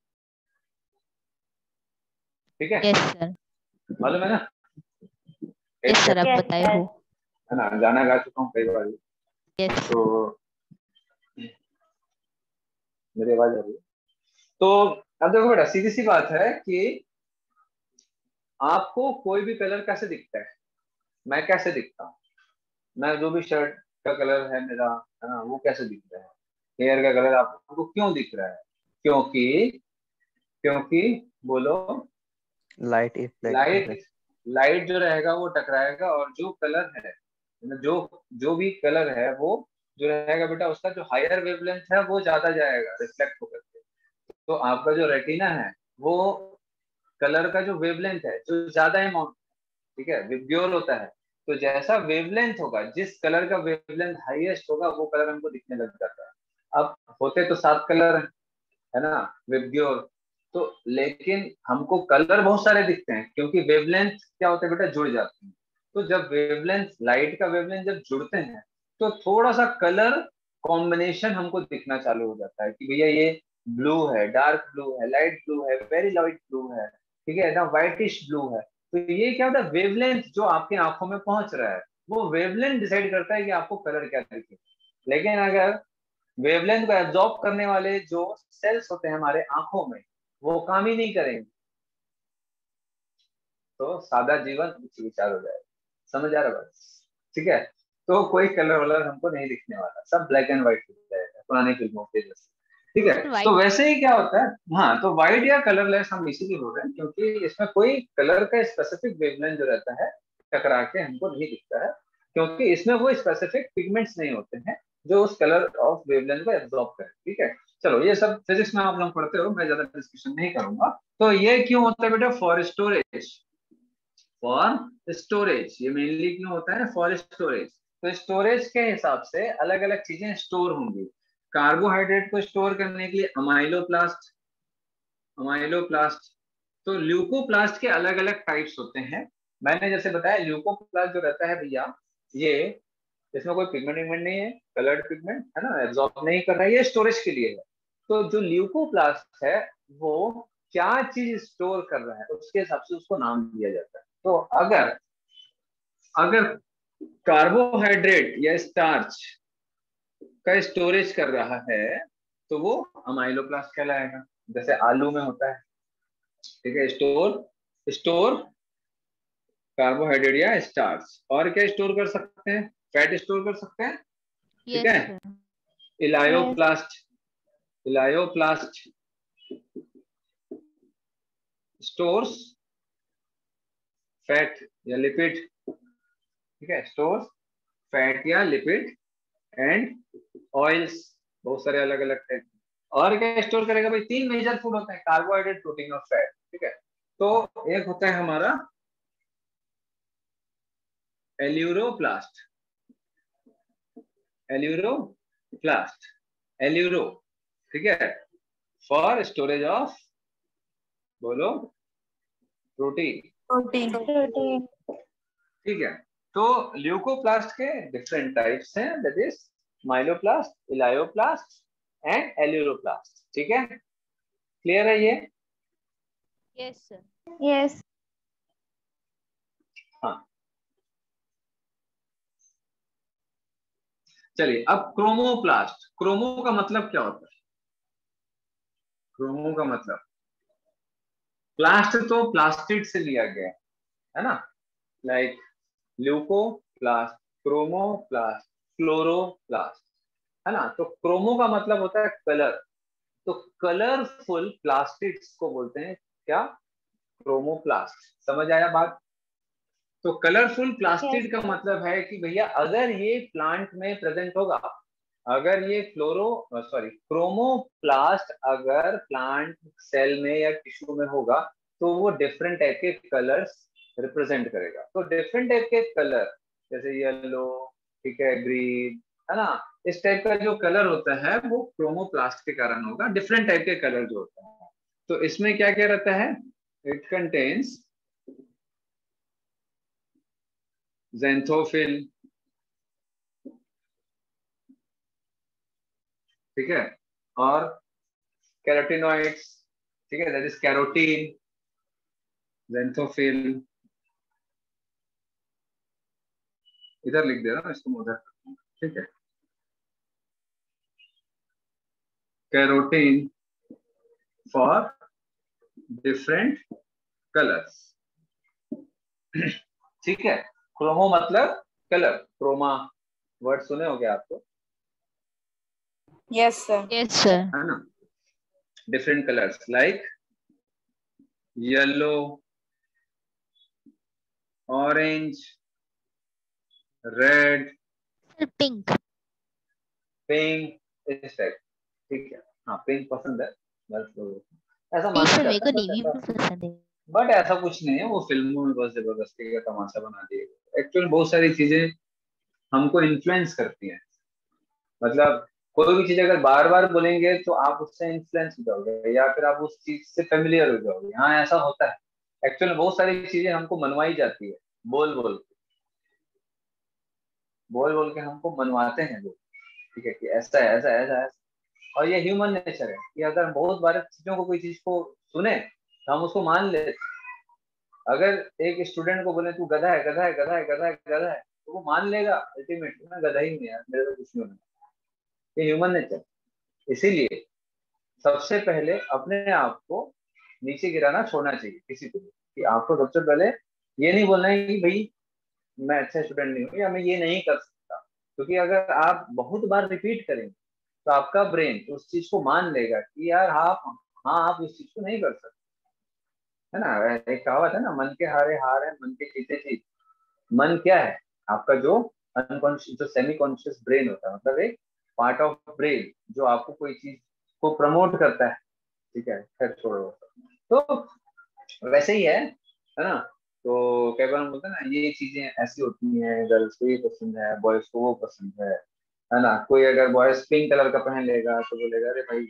ठीक है, यस सर। मालूम है ना? यस सर, आप Yes, बताए sir. हो। है ना, गाना गा चुका हूँ कई बार। यस। तो मेरी आवाज आ रही है? तो अब देखो बेटा, सीधी सी बात है कि आपको कोई भी कलर कैसे दिखता है, मैं कैसे दिखता हूँ, मैं जो भी शर्ट का कलर है मेरा, है ना, वो कैसे दिख रहा है, हेयर का कलर आपको क्यों दिख रहा है? क्योंकि क्योंकि बोलो, लाइट लाइट लाइट जो रहेगा वो टकराएगा और जो कलर है, जो जो भी कलर है वो जो रहेगा बेटा, उसका जो हायर वेवलेंथ है वो ज्यादा जाएगा रिफ्लेक्ट होकर के। तो आपका जो रेटिना है वो कलर का जो वेवलेंथ है जो ज्यादा अमाउंट, ठीक है, विबग्योर होता है। तो जैसा वेवलेंथ होगा, जिस कलर का वेवलेंथ हाईएस्ट होगा वो कलर हमको दिखने लग जाता है। अब होते तो सात कलर है ना विबग्योर, तो लेकिन हमको कलर बहुत सारे दिखते हैं क्योंकि वेवलेंथ क्या होता है बेटा, जुड़ जाते हैं। तो जब वेवलेंथ, लाइट का वेवलेंथ जब जुड़ते हैं तो थोड़ा सा कलर कॉम्बिनेशन हमको दिखना चालू हो जाता है कि भैया ये ब्लू है, डार्क ब्लू है, लाइट ब्लू है, वेरी लाइट ब्लू है, ठीक है ना, व्हाइटिश ब्लू है। तो ये क्या होता है, वेवलेंथ जो आपकी आंखों में पहुंच रहा है वो वेवलेंथ डिसाइड करता है कि आपको कलर क्या दिखे। लेकिन अगर वेवलेंथ को एब्जॉर्ब करने वाले जो सेल्स होते हैं हमारे आंखों में वो काम ही नहीं करेंगे, तो सादा जीवन उच्च विचार हो जाएगा। समझ आ रहा है? ठीक है, तो कोई कलर वलर हमको नहीं दिखने वाला, सब ब्लैक एंड व्हाइट हो जाएगा पुरानी फिल्मों के जैसे। ठीक है, तो वैसे ही क्या होता है, हाँ, तो व्हाइट या कलरलेस हम इसीलिए बोल रहे हैं क्योंकि इसमें कोई कलर का स्पेसिफिक वेवलेंथ जो रहता है टकरा के हमको नहीं दिखता है, क्योंकि इसमें वो स्पेसिफिक पिगमेंट्स नहीं होते हैं जो उस कलर ऑफ वेवलेंथ को एब्जॉर्ब करें। ठीक है, चलो ये सब फिजिक्स में आप लोग पढ़ते हो, मैं ज्यादा डिस्कशन नहीं करूंगा। तो ये क्यों होता है बेटा, फॉर स्टोरेज, फॉर स्टोरेज, ये मेनली क्यों होता है, फॉर स्टोरेज। तो स्टोरेज के हिसाब से अलग अलग चीजें स्टोर होंगी। कार्बोहाइड्रेट को स्टोर करने के लिए अमाइलोप्लास्ट, अमाइलोप्लास्ट, तो ल्यूकोप्लास्ट के अलग अलग टाइप्स होते हैं। मैंने जैसे बताया ल्यूकोप्लास्ट जो रहता है भैया, ये इसमें कोई पिगमेंट विगमेंट नहीं है, कलर्ड पिगमेंट है ना, एब्जॉर्ब नहीं कर रहा है, ये स्टोरेज के लिए है। तो जो ल्यूकोप्लास्ट है वो क्या चीज स्टोर कर रहा है उसके हिसाब से उसको नाम दिया जाता है। तो अगर अगर कार्बोहाइड्रेट या स्टार्च का स्टोरेज कर रहा है तो वो अमाइलोप्लास्ट कहलाएगा, जैसे आलू में होता है। ठीक है, स्टोर स्टोर कार्बोहाइड्रेट या स्टार्च। और क्या स्टोर कर सकते हैं, फैट स्टोर कर सकते हैं। ठीक है, इलायोप्लास्ट, इलायोप्लास्ट स्टोर्स फैट या लिपिड। ठीक है, स्टोर्स फैट या लिपिड एंड ऑयल्स, बहुत सारे अलग अलग टाइप। और क्या स्टोर करेगा भाई, तीन मेजर फूड होते हैं, कार्बोहाइड्रेट, प्रोटीन और फैट। ठीक है, तो एक होता है हमारा एल्यूरोप्लास्ट, एल्यूरोप्लास्ट, एल्यूरो, ठीक है, फॉर स्टोरेज ऑफ, बोलो, प्रोटीन। प्रोटीन। ठीक है, तो ल्यूकोप्लास्ट के डिफरेंट टाइप्स हैं, that is amyloplast, elaioplast and aleuroplast. ठीक है, क्लियर है ये? Yes sir. यस। हाँ, चलिए अब क्रोमोप्लास्ट। क्रोमो का मतलब क्या होता है, क्रोमो का मतलब, प्लास्ट तो प्लास्टिड से लिया गया है ना, लाइक ल्यूकोप्लास्ट, क्रोमोप्लास्ट, फ्लोरोप्लास्ट, है ना। तो क्रोमो का मतलब होता है कलर, तो कलरफुल प्लास्टिड्स को बोलते हैं क्या, क्रोमोप्लास्ट। समझ आया बात? तो कलरफुल प्लास्टिड का मतलब है कि भैया अगर ये प्लांट में प्रेजेंट होगा, अगर ये फ्लोरो सॉरी क्रोमोप्लास्ट अगर प्लांट सेल में या टिश्यू में होगा तो वो डिफरेंट टाइप के कलर्स रिप्रेजेंट करेगा। तो डिफरेंट टाइप के कलर जैसे येलो, ठीक है, ग्रीन, है ना, इस टाइप का जो कलर होता है वो क्रोमोप्लास्ट के कारण होगा, डिफरेंट टाइप के कलर जो होता है। तो इसमें क्या क्या रहता है, इट कंटेन्स ज़ैंथोफिल, ठीक है, और कैरोटिनॉइड्स, ठीक है, दैट इज कैरोटीन, ज़ैंथोफिल, इधर लिख दे रहा हूं इसको उधर, ठीक है, कैरोटीन फॉर डिफरेंट कलर्स। ठीक है, क्रोमो मतलब कलर, क्रोमा वर्ड सुने होंगे आपको, यस सर। Yes sir. है ना, different colours like yellow, orange, red, pink. Pink, इस टाइप। ठीक है, हाँ पिंक पसंद है, ऐसा नहीं माना सर, मेरे जाता को है, नेवी बस ब्लू ऐसा पसंद है। बट ऐसा कुछ नहीं है, वो फिल्मों में बस जबरदस्ती का तमाशा बना दिए। एक्चुअली बहुत सारी चीजें हमको इन्फ्लुएंस करती हैं। मतलब कोई भी चीज अगर बार बार बोलेंगे तो आप उससे इन्फ्लुएंस हो जाओगे या फिर आप उस चीज से फेमिलियर हो जाओगे। हाँ ऐसा होता है। एक्चुअली बहुत सारी चीजें हमको मनवाई जाती है, बोल बोल के बोल बोल के हमको मनवाते हैं लोग। ठीक है कि ऐसा है, ऐसा है, ऐसा है। और ये ह्यूमन नेचर है कि अगर हम बहुत बार चीजों को कोई चीज को सुने तो हम उसको मान लेते। अगर एक स्टूडेंट को बोले तू गधा है, गधा है, गधा है, गधा है, गधा है, तो वो मान लेगा अल्टीमेटली मैं गधा ही नहीं यार, मेरे को कुछ नहीं होना। ये ह्यूमन नेचर। इसीलिए सबसे पहले अपने आप को नीचे गिराना छोड़ना चाहिए किसी को भी। कि आपको सबसे पहले ये नहीं बोलना है कि भाई मैं अच्छा स्टूडेंट नहीं हूँ या मैं ये नहीं कर सकता। क्योंकि अगर आप बहुत बार रिपीट करेंगे तो आपका ब्रेन उस चीज को मान लेगा कि यार आप हाँ आप इस चीज को नहीं कर सकते। है ना, एक कहावत है ना, मन के हारे हार है, मन के जीते जीत। मन क्या है? आपका जो अनकॉन्शियस, जो सेमी कॉन्शियस ब्रेन होता है, मतलब एक पार्ट ऑफ ब्रेन जो आपको कोई चीज को प्रमोट करता है। ठीक है, खैर छोड़ो। तो वैसे ही है है ना। तो कई बार हम बोलते हैं ना ये चीजें ऐसी होती हैं, गर्ल्स को ये पसंद है, बॉयज को वो पसंद है है ना। कोई अगर बॉयज पिंक कलर का पहन लेगा तो बोलेगा अरे भाई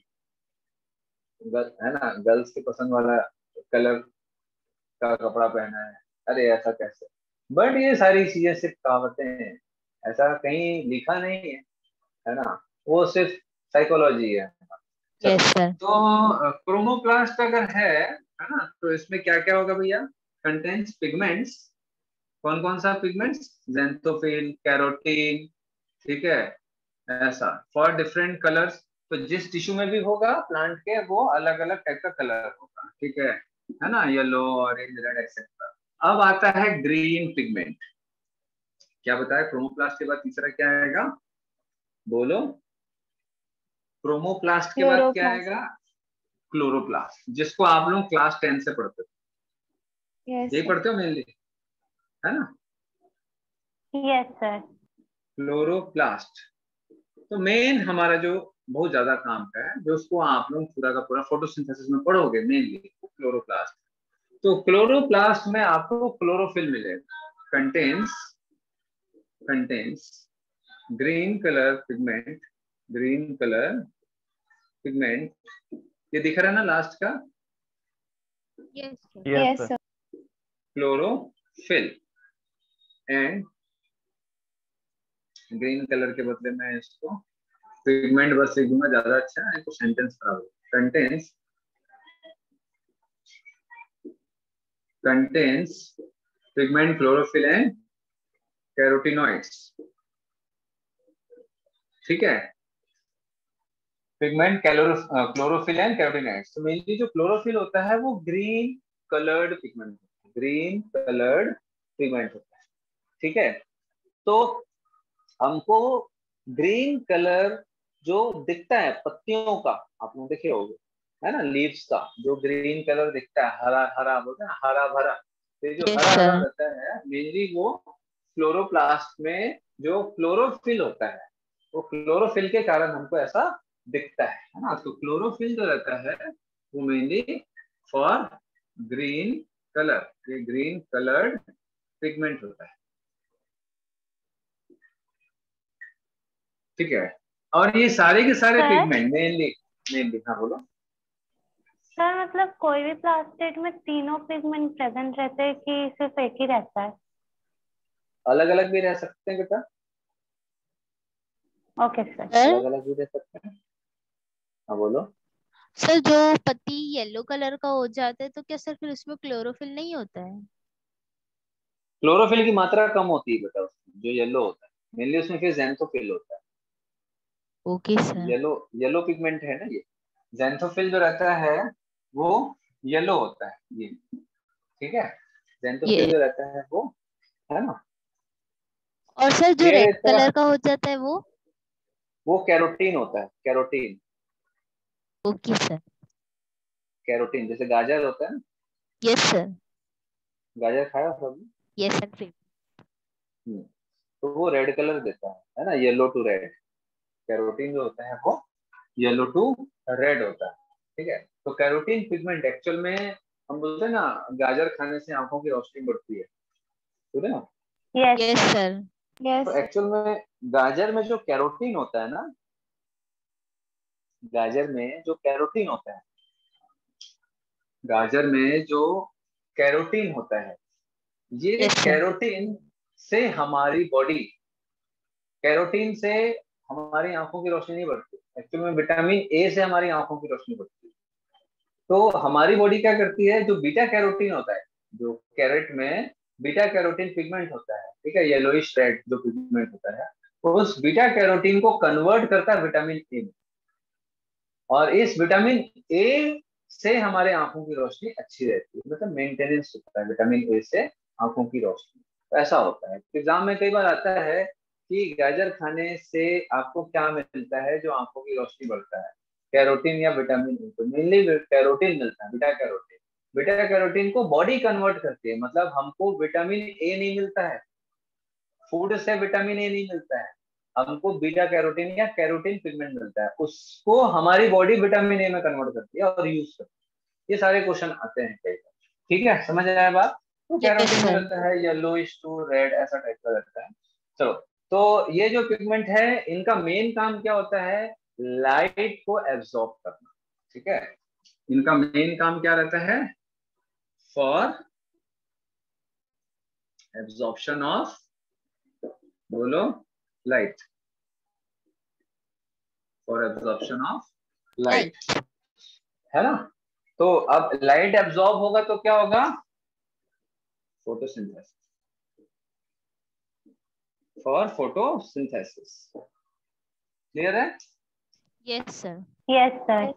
है ना, गर्ल्स के पसंद वाला कलर का कपड़ा पहना है, अरे ऐसा कैसे। बट ये सारी चीजें सिर्फ कहावतें हैं, ऐसा कहीं लिखा नहीं है। है ना, वो सिर्फ साइकोलॉजी है। Yes sir. तो क्रोमोप्लास्ट अगर है है ना, तो इसमें क्या क्या होगा भैया? Contains pigments. कौन कौन सा पिगमेंट्स? Xanthophyll, carotene. ठीक है, ऐसा फॉर डिफरेंट कलर्स। तो जिस टिश्यू में भी होगा प्लांट के, वो अलग अलग टाइप का कलर होगा। ठीक है है ना, येलो, ऑरेंज, रेड एक्सेट्रा। अब आता है ग्रीन पिगमेंट। क्या बताया? क्रोमोप्लास्ट के बाद तीसरा क्या आएगा? बोलो। क्रोमोप्लास्ट के बाद क्या क्लोरोप्लास्ट। आएगा? क्लोरोप्लास्ट, जिसको आप लोग क्लास टेन से पढ़ते हो। यस यही पढ़ते हो मेनली, है ना? Yes sir. क्लोरोप्लास्ट। तो मेन हमारा जो बहुत ज्यादा काम का है, जो उसको आप लोग पूरा का पूरा फोटोसिंथेसिस में पढ़ोगे मेनली, क्लोरोप्लास्ट। तो क्लोरोप्लास्ट में आपको क्लोरोफिल मिलेगा। Contains contains green colour pigment. Green colour pigment, ये दिख रहा है ना लास्ट का? Yes sir. Yes yes sir. Sir. Chlorophyll and green colour के बदले में इसको पिगमेंट बस लिख दूंगा, ज्यादा अच्छा है, तो सेंटेंस खराब हो। Contains contains pigment, chlorophyll and carotenoids. ठीक है, पिगमेंट, क्लोरोफिल एंड कैरोटिनॉइड्स। तो मेनली जो क्लोरोफिल होता है वो ग्रीन कलर्ड पिगमेंट होता है। ग्रीन कलर्ड पिगमेंट होता है। ठीक है, तो हमको ग्रीन कलर जो दिखता है पत्तियों का, आप लोग देखे होंगे, है ना, लीव्स का जो ग्रीन कलर दिखता है, हरा हरा बोलते हैं ना, हरा भरा। तो जो यस हरा हरा सर। रहता है मेनली वो क्लोरोप्लास्ट में जो क्लोरोफिल होता है, वो क्लोरोफिल के कारण हमको ऐसा दिखता है है ना। तो क्लोरोफिल जो रहता है वो मेनली फॉर ग्रीन कलर, ये ग्रीन कलर्ड पिगमेंट होता है। ठीक है, और ये सारे के सारे सर? पिगमेंट मेनली मेनली हाँ बोलो। सर मतलब कोई भी प्लास्टिक में तीनों पिगमेंट प्रेजेंट रहते हैं कि सिर्फ एक ही रहता है? अलग अलग भी रह सकते हैं बेटा, ओके सर। सर अलग अलग भी रह सकते हैं। हाँ बोलो। सर जो पत्ती येलो कलर का हो जाता है तो क्या सर फिर उसमें क्लोरोफिल नहीं होता है? क्लोरोफिल की मात्रा कम होती है बेटा उसमें, जो येलो होता है मेनली उसमें फिर ज़ैंथोफिल होता है। Okay sir. Yellow yellow pigment है ना ये। ज़ैंथोफिल जो रहता है वो येलो होता है ये। ठीक है, ज़ैंथोफिल ये जो रहता है वो, है ना, और सर जो ये रेड रहता है, कलर का हो जाता है वो? वो कैरोटीन होता है। Carotene, okay sir. कैरोटीन जैसे गाजर होता है ना, यस सर। गाजर खाया सबने? Yes sir. हम्म, तो वो रेड कलर देता है है ना, येलो टू रेड। कैरोटीन जो होता है वो येलो टू रेड होता है। ठीक है, तो कैरोटीन पिगमेंट एक्चुअल में हम बोलते हैं ना गाजर खाने से आंखों की रोशनी बढ़ती है, सुने ना? Yes yes sir. यस तो एक्चुअल में गाजर में जो कैरोटीन होता है ना, गाजर में जो कैरोटीन होता है, गाजर में जो कैरोटीन होता है, ये Yes, sir. कैरोटीन से हमारी बॉडी, कैरोटीन से हमारी आंखों की रोशनी नहीं बढ़ती, एक्चुअल में विटामिन ए से हमारी आंखों की रोशनी बढ़ती है। तो हमारी बॉडी क्या करती है, जो बीटा कैरोटीन होता है, जो कैरेट में बीटा कैरोटीन पिगमेंट होता है, ठीक है, येलोइश रेड जो पिगमेंट होता है, उस बीटा कैरोटीन को कन्वर्ट करता है विटामिन ए में, और इस विटामिन ए से हमारे आंखों की रोशनी अच्छी रहती है, मतलब मेंटेनेंस होता है विटामिन ए से आंखों की रोशनी। तो ऐसा होता है। एग्जाम में कई बार आता है कि गाजर खाने से आपको क्या मिलता है जो आंखों की रोशनी बढ़ता है, कैरोटीन या विटामिन ए। तो मेनली कैरोटीन मिलता है, बीटा कैरोटीन। बीटा कैरोटीन को बॉडी कन्वर्ट करती है, मतलब हमको विटामिन ए नहीं मिलता है, फूड से विटामिन ए नहीं मिलता है, हमको बीटा कैरोटीन या कैरोटीन पिगमेंट मिलता है, उसको हमारी बॉडी विटामिन ए में कन्वर्ट करती है और यूज करती है। ये सारे क्वेश्चन आते हैं कई बार, ठीक है, समझ आया बात? तो कैरोटीन में रहता है येलोइश टू रेड, ऐसा टाइप का रहता है। चलो, तो ये जो पिगमेंट है इनका मेन काम क्या होता है, लाइट को एब्जॉर्ब करना, ठीक है। इनका मेन काम क्या रहता है, फॉर एब्जॉर्प्शन ऑफ, बोलो, light, for absorption of light, है ना। तो अब लाइट एब्जॉर्ब होगा तो क्या होगा, फोटोसिंथेसिस, फॉर फोटोसिंथेसिस। क्लियर है? Yes sir. Yes sir.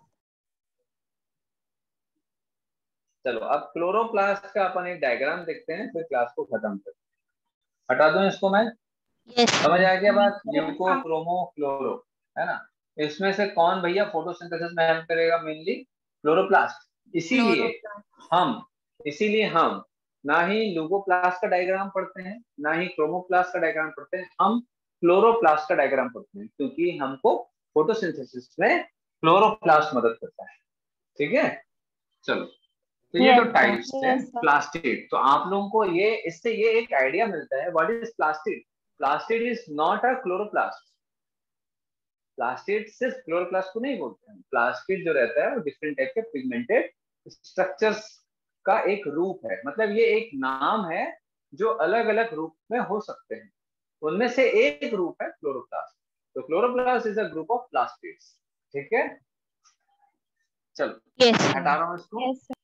चलो, अब क्लोरोप्लास्ट का अपन एक डायग्राम देखते हैं, फिर क्लास को खत्म करते हैं। हटा दूं इसको मैं? यस समझ आ गया बात? ल्यूको, क्रोमो, क्लोरो, है ना। इसमें से कौन भैया फोटोसिंथेसिस में हेल्प करेगा? Mainly chloroplast. इसीलिए हम इसीलिए हम ना ही लुगोप्लास्ट का डायग्राम पढ़ते हैं, ना ही क्रोमोप्लास्ट का डायग्राम पढ़ते हैं, हम क्लोरोप्लास्ट का डायग्राम पढ़ते हैं, क्योंकि हमको फोटोसिंथेसिस में क्लोरोप्लास्ट मदद करता है, ठीक है। चलो, तो ये Yes, तो sir. टाइप्स है Yes, sir. प्लास्टिड। तो आप लोगों को ये इससे ये एक आइडिया मिलता है, what is plastid. Plastid is not a chloroplast. Plastid सिर्फ क्लोरोप्लास्ट को नहीं बोलते हैं। प्लास्टिड जो रहता है वो डिफरेंट टाइप के पिगमेंटेड स्ट्रक्चर्स का एक रूप है, मतलब ये एक नाम है जो अलग अलग रूप में हो सकते हैं, उनमें से एक रूप है क्लोरोप्लास्ट। तो chloroplast is a group of plastids, ठीक है। चलो, यस हटा रहा हूं इसको। Yes, sir.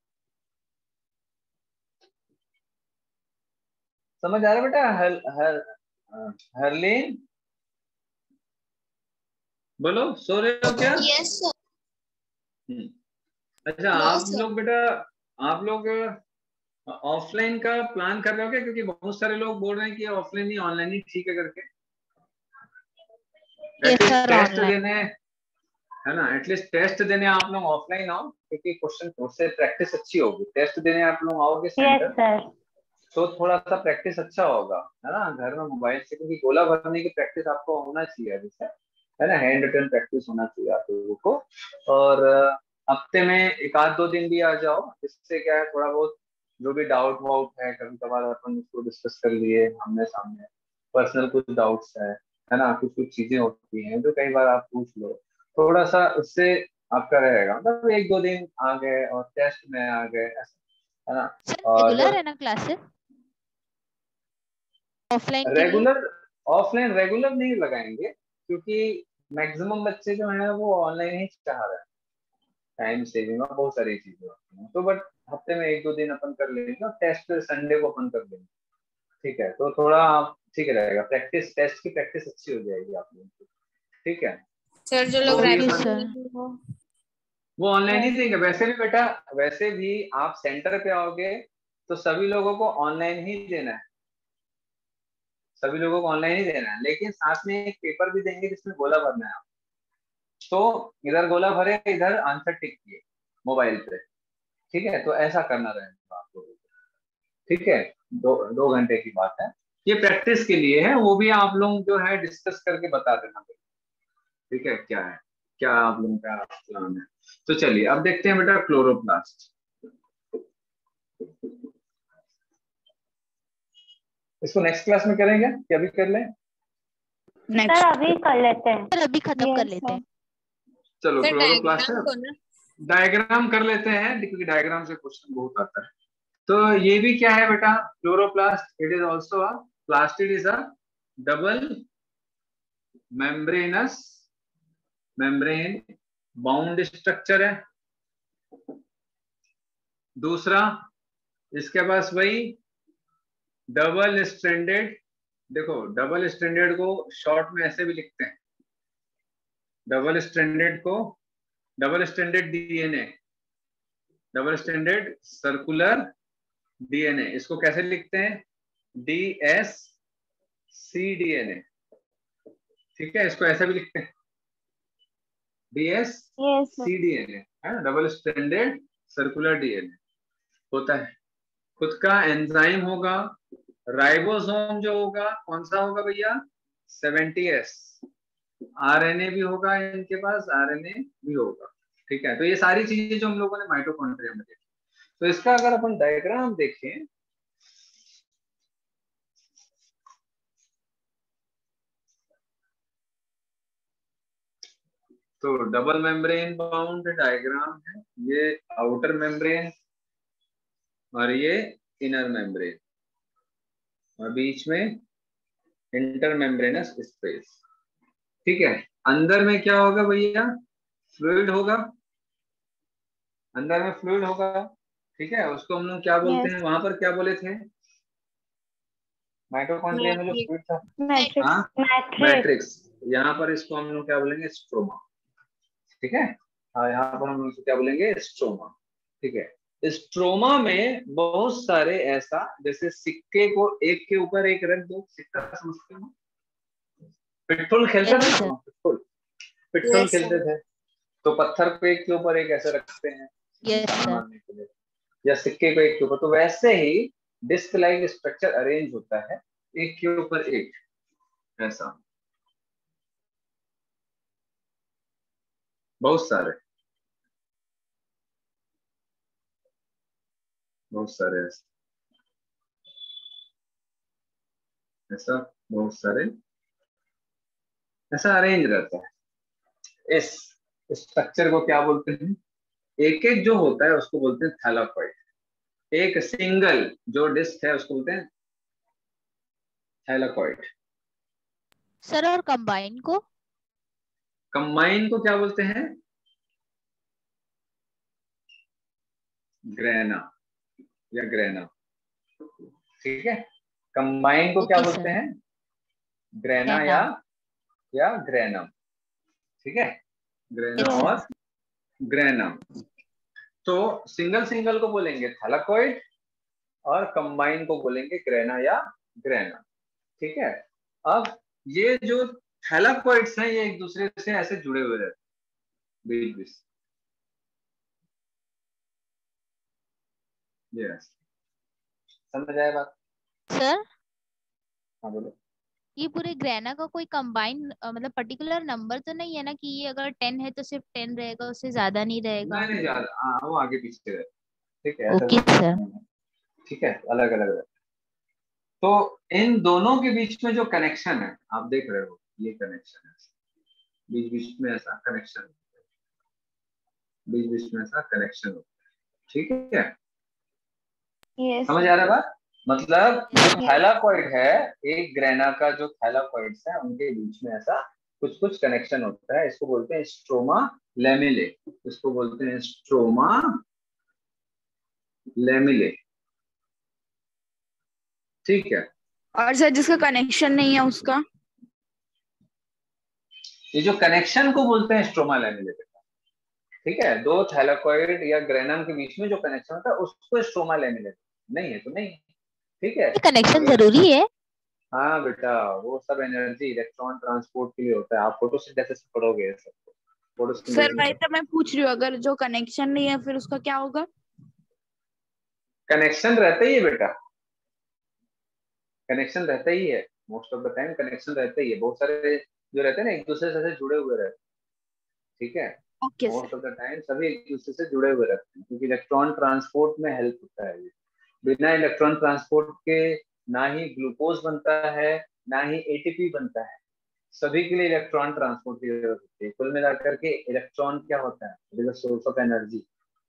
समझ आ रहा है बेटा? हर हर हरलीन, बोलो, सो रहे हो क्या? Yes sir. हम्म, अच्छा, No, आप sir. लोग बेटा, आप लोग ऑफलाइन का प्लान कर रहे हो क्या? क्योंकि बहुत सारे लोग बोल रहे हैं कि ऑफलाइन ही ऑनलाइन ही ठीक है करके। Yes sir, test online. देने, है ना, एटलीस्ट टेस्ट देने आप लोग ऑफलाइन आओ, क्योंकि क्वेश्चन उससे प्रैक्टिस अच्छी होगी। टेस्ट देने आप लोग आओगे Yes, सेंटर, sir. तो थोड़ा सा प्रैक्टिस अच्छा होगा, है ना, घर में मोबाइल से, क्योंकि गोला भरने की प्रैक्टिस आपको होना चाहिए अभी से, है ना, हैंड रिटन प्रैक्टिस होना चाहिए आप लोगों को। और हफ्ते में एक आध दो दिन भी आ जाओ, इससे क्या है, थोड़ा बहुत जो भी डाउट वाउट है, कभी कभार अपन उसको डिस्कस कर लिए आमने सामने, पर्सनल कुछ डाउट्स है है ना, कुछ कुछ चीजें होती हैं जो कई बार आप पूछ लो, थोड़ा सा उससे आपका रहेगा, मतलब एक दो दिन आ गए और टेस्ट में आ गए, ऐसा, है ना। सर और रेगुलर है ना क्लासेस ऑफलाइन के लिए? रेगुलर, ऑफलाइन रेगुलर नहीं लगाएंगे, क्योंकि मैक्सिमम बच्चे जो हैं वो ऑनलाइन ही चाह रहे हैं, टाइम सेविंग और बहुत सारी चीजें होती हैं। तो बट हफ्ते में एक दो दिन अपन कर लेंगे और टेस्ट संडे को अपन कर लेंगे, ठीक है। तो थोड़ा आप ठीक रहेगा, प्रैक्टिस, टेस्ट की प्रैक्टिस अच्छी हो जाएगी आप लोगों की, ठीक है। सर जो लोग वो भी ओके अपन, सर। वो ऑनलाइन ही देंगे। वैसे भी बेटा, वैसे भी आप सेंटर पे आओगे तो सभी लोगों को ऑनलाइन ही देना है, सभी लोगों को ऑनलाइन ही देना है, लेकिन साथ में एक पेपर भी देंगे जिसमें गोला भरना है आप। तो इधर गोला भरे, इधर आंसर टिक किए मोबाइल पे, ठीक है। तो ऐसा करना रहेगा आप लोगों को, ठीक है। दो दो घंटे की बात है, ये प्रैक्टिस के लिए है, वो भी आप लोग जो है डिस्कस करके बता देना, ठीक है, क्या है, क्या आप लोगों का प्लान है। तो चलिए अब देखते हैं बेटा क्लोरोप्लास्ट। इसको नेक्स्ट क्लास में करेंगे कि अभी कर लें? सर अभी कर लेते हैं। सर अभी खत्म कर Yes, लेते हैं। चलो सर क्लोरोप्लास्ट डायग्राम को ना डायग्राम कर लेते हैं क्योंकि डायग्राम से क्वेश्चन बहुत आता है। तो ये भी क्या है बेटा, chloroplast, it is also a plastid, is a double membranous membrane bound structure है। दूसरा इसके पास वही डबल स्ट्रैंडेड, देखो डबल स्ट्रैंडेड को शॉर्ट में ऐसे भी लिखते हैं, डबल स्ट्रैंडेड को double stranded DNA, double stranded circular DNA, इसको कैसे लिखते हैं? डी एस सी डीएनए, ठीक है, इसको ऐसे भी लिखते हैं D S C DNA, double stranded circular DNA होता है। खुद का एंजाइम होगा, राइबोसोम जो होगा कौन सा होगा भैया? Seventy S. आरएनए भी होगा इनके पास, आरएनए भी होगा, ठीक है। तो ये सारी चीजें जो हम लोगों ने माइटोकॉन्ड्रिया में देखी। तो इसका अगर अपन डायग्राम देखें तो डबल मेम्ब्रेन बाउंड डायग्राम है, ये आउटर मेम्ब्रेन और ये इनर मेम्ब्रेन और बीच में इंटर मेम्ब्रेनस स्पेस, ठीक है। अंदर में क्या होगा भैया? फ्लूइड होगा, अंदर में फ्लूइड होगा, ठीक है। उसको हम लोग क्या बोलते हैं? वहां पर क्या बोले थे माइटोकॉन्ड्रिया में जो फ्लूइड था? मैट्रिक्स। मैट्रिक्स। यहाँ पर इसको हम लोग क्या बोलेंगे? स्ट्रोमा, ठीक है। हाँ, यहाँ पर हम लोग इसको क्या बोलेंगे? स्ट्रोमा, ठीक है। स्ट्रोमा में बहुत सारे ऐसा, जैसे सिक्के को एक के ऊपर एक रख दो, सिक्का समझते हो? पिट्ठुल खेलते थे ना, पिट्ठुल पिट्ठुल Yes, खेलते थे, तो पत्थर को एक के ऊपर एक ऐसे रखते हैं Yes, निशान sir. मारने के लिए, या सिक्के को एक के ऊपर, तो वैसे ही डिस्क लाइक स्ट्रक्चर अरेंज होता है एक के ऊपर एक ऐसा, बहुत सारे बहुत सारे ऐसे ऐसा बहुत सारे ऐसा अरेंज रहता है। इस स्ट्रक्चर को क्या बोलते हैं? एक एक जो होता है उसको बोलते हैं थैलाकॉइड। एक सिंगल जो डिस्क है उसको बोलते हैं थैलाकॉइड। सर और कंबाइन को? कंबाइन को क्या बोलते हैं? ग्रेना या ग्रेना, ठीक है। कंबाइन को क्या Okay, बोलते sir. हैं? Grana grana. या या ग्रेनम, ठीक है। Grana Yes, sir. और ग्रेनम। तो सिंगल सिंगल को बोलेंगे थैलाकॉइड और कंबाइन को बोलेंगे ग्रेना या ग्रेनम, ठीक है। अब ये जो थैलाकॉइड्स हैं ये एक दूसरे से ऐसे जुड़े हुए रहते हैं बीच बीच। यस, समझ आया बात? सर हाँ बोलो। ये पूरे ग्रेना का कोई कंबाइन मतलब पर्टिकुलर नंबर तो नहीं है ना कि ये अगर टेन है तो सिर्फ टेन रहेगा, उससे ज्यादा नहीं रहेगा? नहीं नहीं ज्यादा, हाँ वो आगे पीछे रहते, ठीक है। ऐसा ओके कुछ सर। नहीं है, ठीक है, अलग अलग रहते। तो इन दोनों के बीच में जो कनेक्शन है आप देख रहे हो, ये कनेक्शन है, बीच बीच में ऐसा कनेक्शन, बीच बीच में ऐसा कनेक्शन होता है, ठीक है। Yes. समझ आ रहा है बात? मतलब जो थैलाकॉइड है, एक ग्रेना का जो थैलाकॉइड्स है उनके बीच में ऐसा कुछ कुछ कनेक्शन होता है, इसको बोलते हैं स्ट्रोमा लेमिले, इसको बोलते हैं स्ट्रोमा लेमिले, ठीक है। और सर जिसका कनेक्शन नहीं है उसका? ये जो कनेक्शन को बोलते हैं स्ट्रोमा लेमिले, ठीक है। दो थैलाकॉइड या ग्रेनम के बीच में जो कनेक्शन होता है उसको स्ट्रोमा लेमिले, नहीं है तो नहीं, ठीक है। कनेक्शन जरूरी है? हाँ बेटा, वो सब एनर्जी इलेक्ट्रॉन ट्रांसपोर्ट के लिए होता है, आप फोटोसिंथेसिस पढ़ोगे सबको। सर भाई तो मैं पूछ रही हूँ, अगर जो कनेक्शन नहीं है फिर उसका क्या होगा? कनेक्शन रहता ही है बेटा, कनेक्शन रहता ही है, most of the time connection रहता ही है। बहुत सारे जो रहते हैं ना एक दूसरे से जुड़े हुए रहते हैं, ठीक है। Okay most sir. Of the time सभी एक दूसरे से जुड़े हुए रहते हैं क्योंकि इलेक्ट्रॉन ट्रांसपोर्ट में हेल्प होता है ये। बिना इलेक्ट्रॉन ट्रांसपोर्ट के ना ही ग्लूकोज बनता है, ना ही एटीपी बनता है। सभी के लिए इलेक्ट्रॉन ट्रांसपोर्ट की जरूरत होती है। कुल मिलाकर के इलेक्ट्रॉन क्या होता है? It is a source of energy.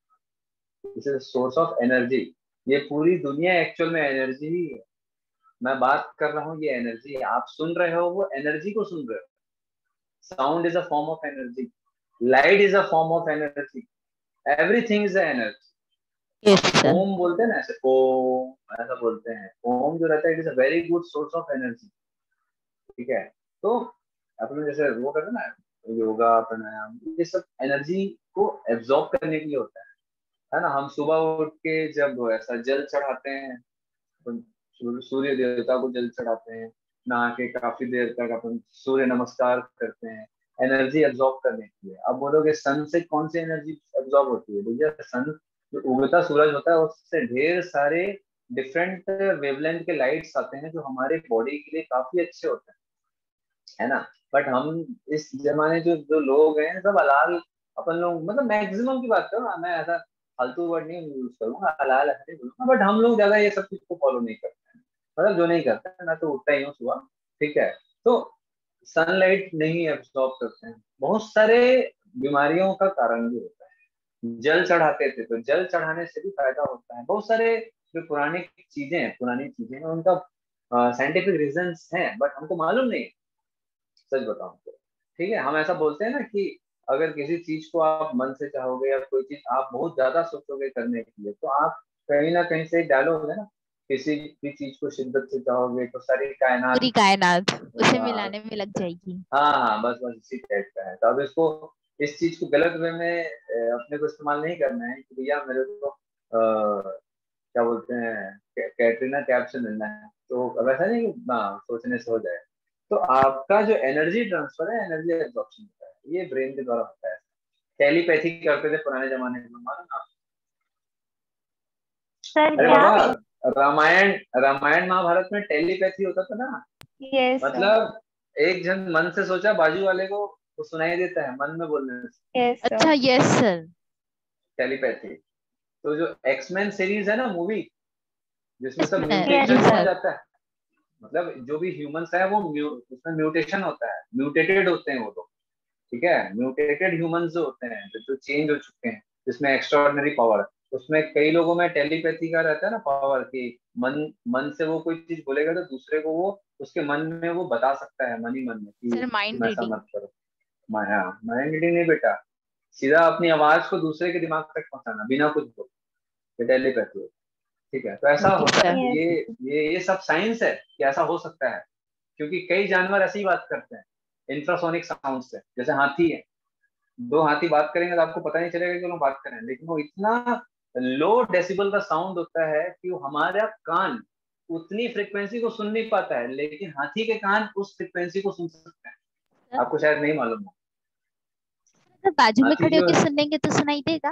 This is source of energy. ये पूरी दुनिया एक्चुअल में एनर्जी ही है। मैं बात कर रहा हूँ, ये एनर्जी है। आप सुन रहे हो, वो एनर्जी को सुन रहे हो। Sound is a form of energy, light is a form of energy, everything is a energy. Yes sir. Om बोलते हैं ना, ऐसे ओम ऐसा बोलते हैं। ओम जो रहता है, it is a very good source of energy. ठीक है, तो अपने जैसे वो करते हैं ना, योगा प्राणायाम, ये सब एनर्जी को एब्जॉर्ब करने के लिए होता है है ना। हम सुबह उठ के जब ऐसा जल चढ़ाते हैं, अपन सूर्य देवता को जल चढ़ाते हैं, नहा के काफी देर तक अपन सूर्य नमस्कार करते हैं, एनर्जी एब्जॉर्ब करने के लिए। अब बोलोगे सन से कौन सी एनर्जी एब्जॉर्ब होती है? भैया सन जो उगता सूरज होता है, उससे ढेर सारे डिफरेंट वेवलेंथ के लाइट्स आते हैं, जो हमारे बॉडी के लिए काफी अच्छे होते हैं, है ना। बट हम इस जमाने जो जो लोग हैं, सब हलाल, अपन लोग मतलब मैक्सिमम की बात करो, मैं ऐसा फालतू वर्ड नहीं यूज करूंगा, हलाल ऐसे नहीं बोलूंगा, बट हम लोग ज्यादा ये सब चीज को फॉलो नहीं करते हैं। मतलब जो नहीं करते हैं, मैं तो उठता ही हूँ सुबह, ठीक है, तो सनलाइट नहीं एब्सॉर्ब करते हैं, बहुत सारे बीमारियों का कारण भी होता है। जल चढ़ाते थे, तो जल चढ़ाने से भी फायदा होता है। बहुत सारे जो पुरानी चीजें हैं पुरानी चीजें हैं उनका साइंटिफिक रीजन है, बट हमको मालूम नहीं। सच बताऊं तो, ठीक है, हम ऐसा बोलते हैं ना कि अगर किसी चीज को आप मन से चाहोगे, या कोई चीज आप बहुत ज्यादा सोचोगे करने के लिए, तो आप कहीं ना कहीं से डालोगे ना। किसी भी चीज को शिद्दत से चाहोगे तो सारी कायनात, पूरी कायनात उसे हाँ, मिलाने में लग जाएगी। हाँ हाँ, बस बस इसी टाइप का है। तो अब इसको, इस चीज को गलत वे में अ, अपने को इस्तेमाल नहीं करना है कि भैया मेरे को अ, क्या बोलते हैं, कै- कैटरीना कैफ से मिलना है, तो अब ऐसा नहीं कि हाँ, सोचने से हो जाए। तो आपका जो एनर्जी ट्रांसफर है, एनर्जी एब्जॉर्प्शन होता है, ये ब्रेन के द्वारा होता है। टेलीपैथी करते थे पुराने जमाने में, मालूम आप? सर अरे क्या? बाबा, रामायण रामायण महाभारत में टेलीपैथी होता था ना। Yes sir. मतलब एक जन मन से सोचा, बाजू वाले को वो सुनाई देता है मन में बोलने से, यस अच्छा सर। Yes sir. टेलीपैथी। तो जो एक्समैन सीरीज है ना मूवी, जिसमें सब इसमें यस म्यूटेशन हो सर। जाता है, मतलब जो भी ह्यूमंस है वो म्यू, उसमें म्यूटेशन होता है, म्यूटेटेड होते हैं वो लोग, ठीक है। म्यूटेटेड ह्यूमंस जो होते हैं, जो चेंज हो चुके हैं, जिसमें एक्स्ट्राऑर्डिनरी पावर, उसमें कई लोगों में टेलीपैथी का रहता है ना पावर, कि मन मन से वो कोई चीज बोलेगा तो दूसरे को वो उसके मन में वो बता सकता है, मन ही मन में, कि सर माइंड तुम ऐसा रीडिंग। मत करो। माया माइंड रीडिंग नहीं बेटा, सीधा अपनी आवाज को दूसरे के दिमाग तक पहुंचाना बिना कुछ बोले, ये टेलीपैथी है, ठीक है। तो ऐसा ओके होता सर। है, यस। ये ये ये सब साइंस है कि ऐसा हो सकता है, क्योंकि कई जानवर ऐसी ही बात करते हैं इंफ्रासोनिक साउंड से। जैसे हाथी है, दो हाथी बात करेंगे तो आपको पता नहीं चलेगा कि लोग बात कर रहे हैं, लेकिन वो इतना लो डेसिबल का साउंड होता है कि वो हमारा कान उतनी फ्रिक्वेंसी को सुन नहीं पाता है, लेकिन हाथी के कान उस फ्रिक्वेंसी को सुन सकते हैं। आपको शायद नहीं मालूम हो। सर बाजू में हाथी खड़े जो होकर है, सुनेंगे तो सुनाई देगा?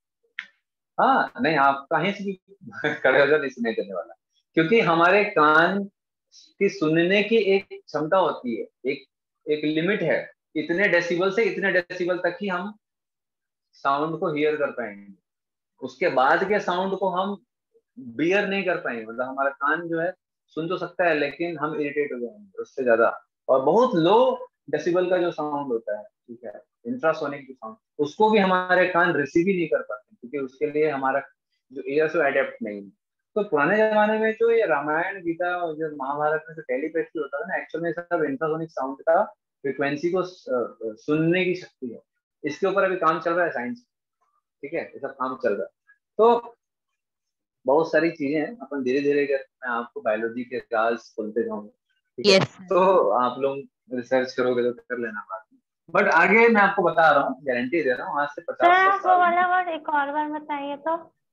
हाँ नहीं, आप कहीं से भी खड़े हो जाओ, नहीं सुनाई देने वाला, क्योंकि हमारे कान की सुनने की एक क्षमता होती है, एक एक लिमिट है। इतने डेसिबल से इतने डेसिबल तक ही हम साउंड को हियर कर पाएंगे, उसके बाद के साउंड को हम बियर नहीं कर पाएंगे। मतलब हमारा कान जो है सुन तो सकता है, लेकिन हम इरिटेट हो जाएंगे उससे ज्यादा। और बहुत लो डेसिबल का जो साउंड होता है, ठीक है, इंफ्रासोनिक जो साउंड, उसको भी हमारे कान रिसीव ही नहीं कर पाते, क्योंकि उसके लिए हमारा जो ईयर से अडेप्ट नहीं है। तो पुराने जमाने में जो ये रामायण गीता और जो महाभारत में जो टेलीपैथी होता है ना, एक्चुअल में सब इंफ्रासोनिक साउंड का फ्रिक्वेंसी को स- सुनने की शक्ति है। इसके ऊपर अभी काम चल रहा है साइंस, ठीक है, ये सब काम चल रहा है। तो बहुत सारी चीजें हैं, अपन धीरे धीरे कर, मैं आपको बायोलॉजी के राज खोलते जाऊंगा, ठीक है। Yes sir. तो आप लोग रिसर्च करोगे तो कर लेना बाद में, बट आगे मैं आपको बता रहा हूँ, गारंटी दे रहा हूँ, आज से सर पचास सौ आप वो साल वाला में। वर्ड एक और बार बताइए तो।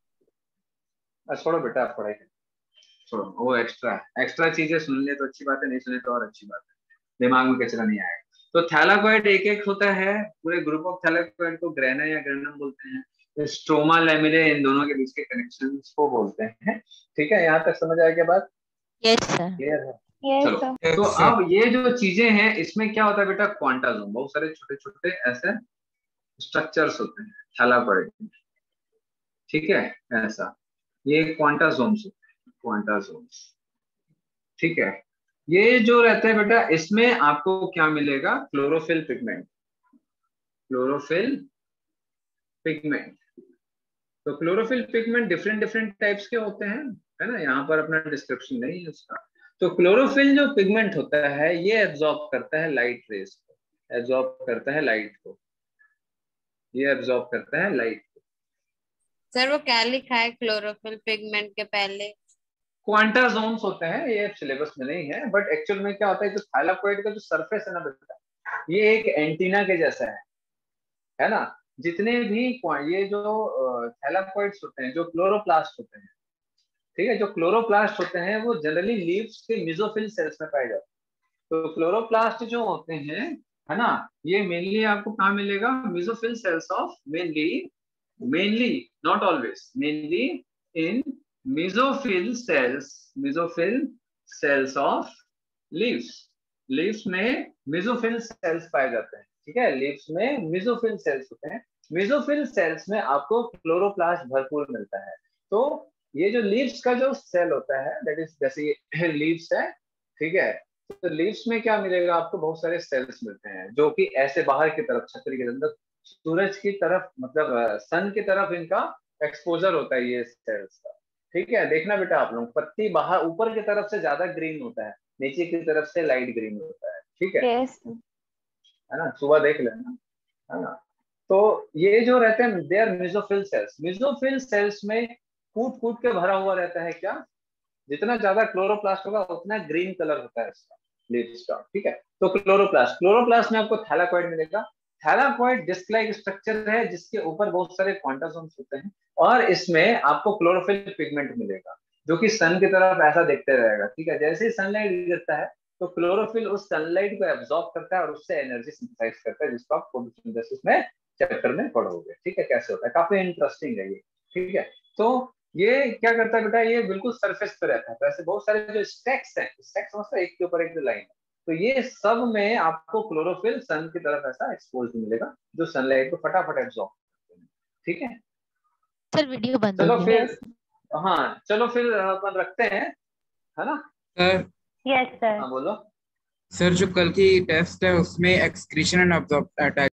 अच्छा, छोड़ो बेटा, आप पढ़ाई करो, छोड़ो, वो एक्स्ट्रा है। एक्स्ट्रा चीजें सुन ले तो अच्छी बात है, नहीं सुने तो और अच्छी बात है, दिमाग में कचरा नहीं आएगा। तो थैलाकोइड एक एक होता है, पूरे ग्रुप ऑफ थैलाकोइड को ग्रेना या ग्रेनम बोलते हैं। स्ट्रोमा लैमिले, इन दोनों के बीच के कनेक्शन को बोलते हैं, ठीक है। यहाँ तक समझ आया क्या बात? Yes sir. क्लियर है? यस चलो, सर। तो अब ये जो चीजें हैं, इसमें क्या होता है बेटा, क्वांटासोम, बहुत सारे छोटे छोटे ऐसे स्ट्रक्चर्स होते हैं थैलाकोइड में, ठीक है। ऐसा ये क्वांटासोम्स होते हैं, क्वांटासोम्स, ठीक है, ये जो रहता है बेटा इसमें आपको क्या मिलेगा, क्लोरोफिल पिगमेंट, क्लोरोफिल पिगमेंट। तो chlorophyll pigment different different types के होते हैं, है ना, यहाँ पर अपना डिस्क्रिप्शन नहीं है उसका। तो क्लोरोफिल जो पिगमेंट होता है ये एब्जॉर्ब करता है लाइट रेज को, एब्जॉर्ब करता है लाइट को, ये एब्जॉर्ब करता है लाइट को। सर वो क्या लिखा है क्लोरोफिल पिगमेंट के पहले? क्वांटा जोन्स होते हैं, ये सिलेबस में नहीं है, बट एक्चुअल में क्या होता है, जो थाइलाकोइड का जो सरफेस है ना बेटा, ये एक एंटीना के जैसा है, है ना। जितने भी ये जो थैलाकोइड्स होते हैं, जो क्लोरोप्लास्ट होते हैं, ठीक है, जो क्लोरोप्लास्ट होते हैं वो जनरली लीव्स के मेसोफिल सेल्स में पाए जाते हैं। तो क्लोरोप्लास्ट जो होते हैं, है ना, ये मेनली आपको कहाँ मिलेगा, mesophyll cells of, mainly mainly not always, mainly in mesophyll cells, mesophyll cells of leaves. Leaves में मेसोफिल सेल्स पाए जाते हैं, ठीक है, लीव्स में मेसोफिल सेल्स होते हैं। मेसोफिल सेल्स में आपको क्लोरोप्लास्ट भरपूर मिलता है। तो ये जो लीव्स का जो सेल होता है, दैट इज जैसे ये लीव्स है, ठीक है, तो लीव्स में क्या मिलेगा आपको, बहुत सारे सेल्स मिलते हैं जो कि ऐसे बाहर की तरफ, छतरी के अंदर सूरज की तरफ, मतलब सन की तरफ इनका एक्सपोजर होता है ये सेल्स का, ठीक है। देखना बेटा आप लोग, पत्ती बाहर ऊपर की तरफ से ज्यादा ग्रीन होता है, नीचे की तरफ से लाइट ग्रीन होता है, ठीक है, yes. है ना, सुबह देख लेना, है ना। तो ये जो रहते हैं they are mesophyll cells. Mesophyll cells में कूट कूट के भरा हुआ रहता है क्या, जितना ज्यादा क्लोरोप्लास्ट होगा उतना ग्रीन कलर होता है इसका, लीव्स का, ठीक है। तो क्लोरोप्लास्ट, क्लोरोप्लास्ट में आपको थैलाकोइड मिलेगा। थैलाकोइड डिस्क लाइक स्ट्रक्चर है जिसके ऊपर बहुत सारे क्वांटासोम्स होते हैं, और इसमें आपको क्लोरोफिल पिगमेंट मिलेगा जो कि सन की तरफ ऐसा देखते रहेगा, ठीक है। जैसे ही सनलाइट गिरता है तो क्लोरोफिल उस सनलाइट को एब्जॉर्ब करता है और उससे एनर्जी सिंथेसाइज करता है, जिसको आप फोटोसिंथेसिस में चैप्टर में पढ़ोगे, ठीक है, कैसे होता है, काफी इंटरेस्टिंग है ये, ठीक है। तो ये क्या करता है बेटा, ये बिल्कुल सरफेस पे रहता है। तो ऐसे बहुत सारे जो स्टैक्स हैं, स्टैक्स समझते हैं, एक के ऊपर एक जो लाइन है, तो ये सब में आपको क्लोरोफिल सन की तरफ ऐसा एक्सपोज मिलेगा जो सनलाइट को फटाफट एब्जॉर्ब करते हैं, ठीक है। सर वीडियो बंद चलो हो गया। फिर, हाँ चलो फिर अपन रखते हैं, है ना। Sir yes sir. हाँ बोलो। सर जो कल की टेस्ट है उसमें एक्सक्रीशन एंड अब्जॉर्ब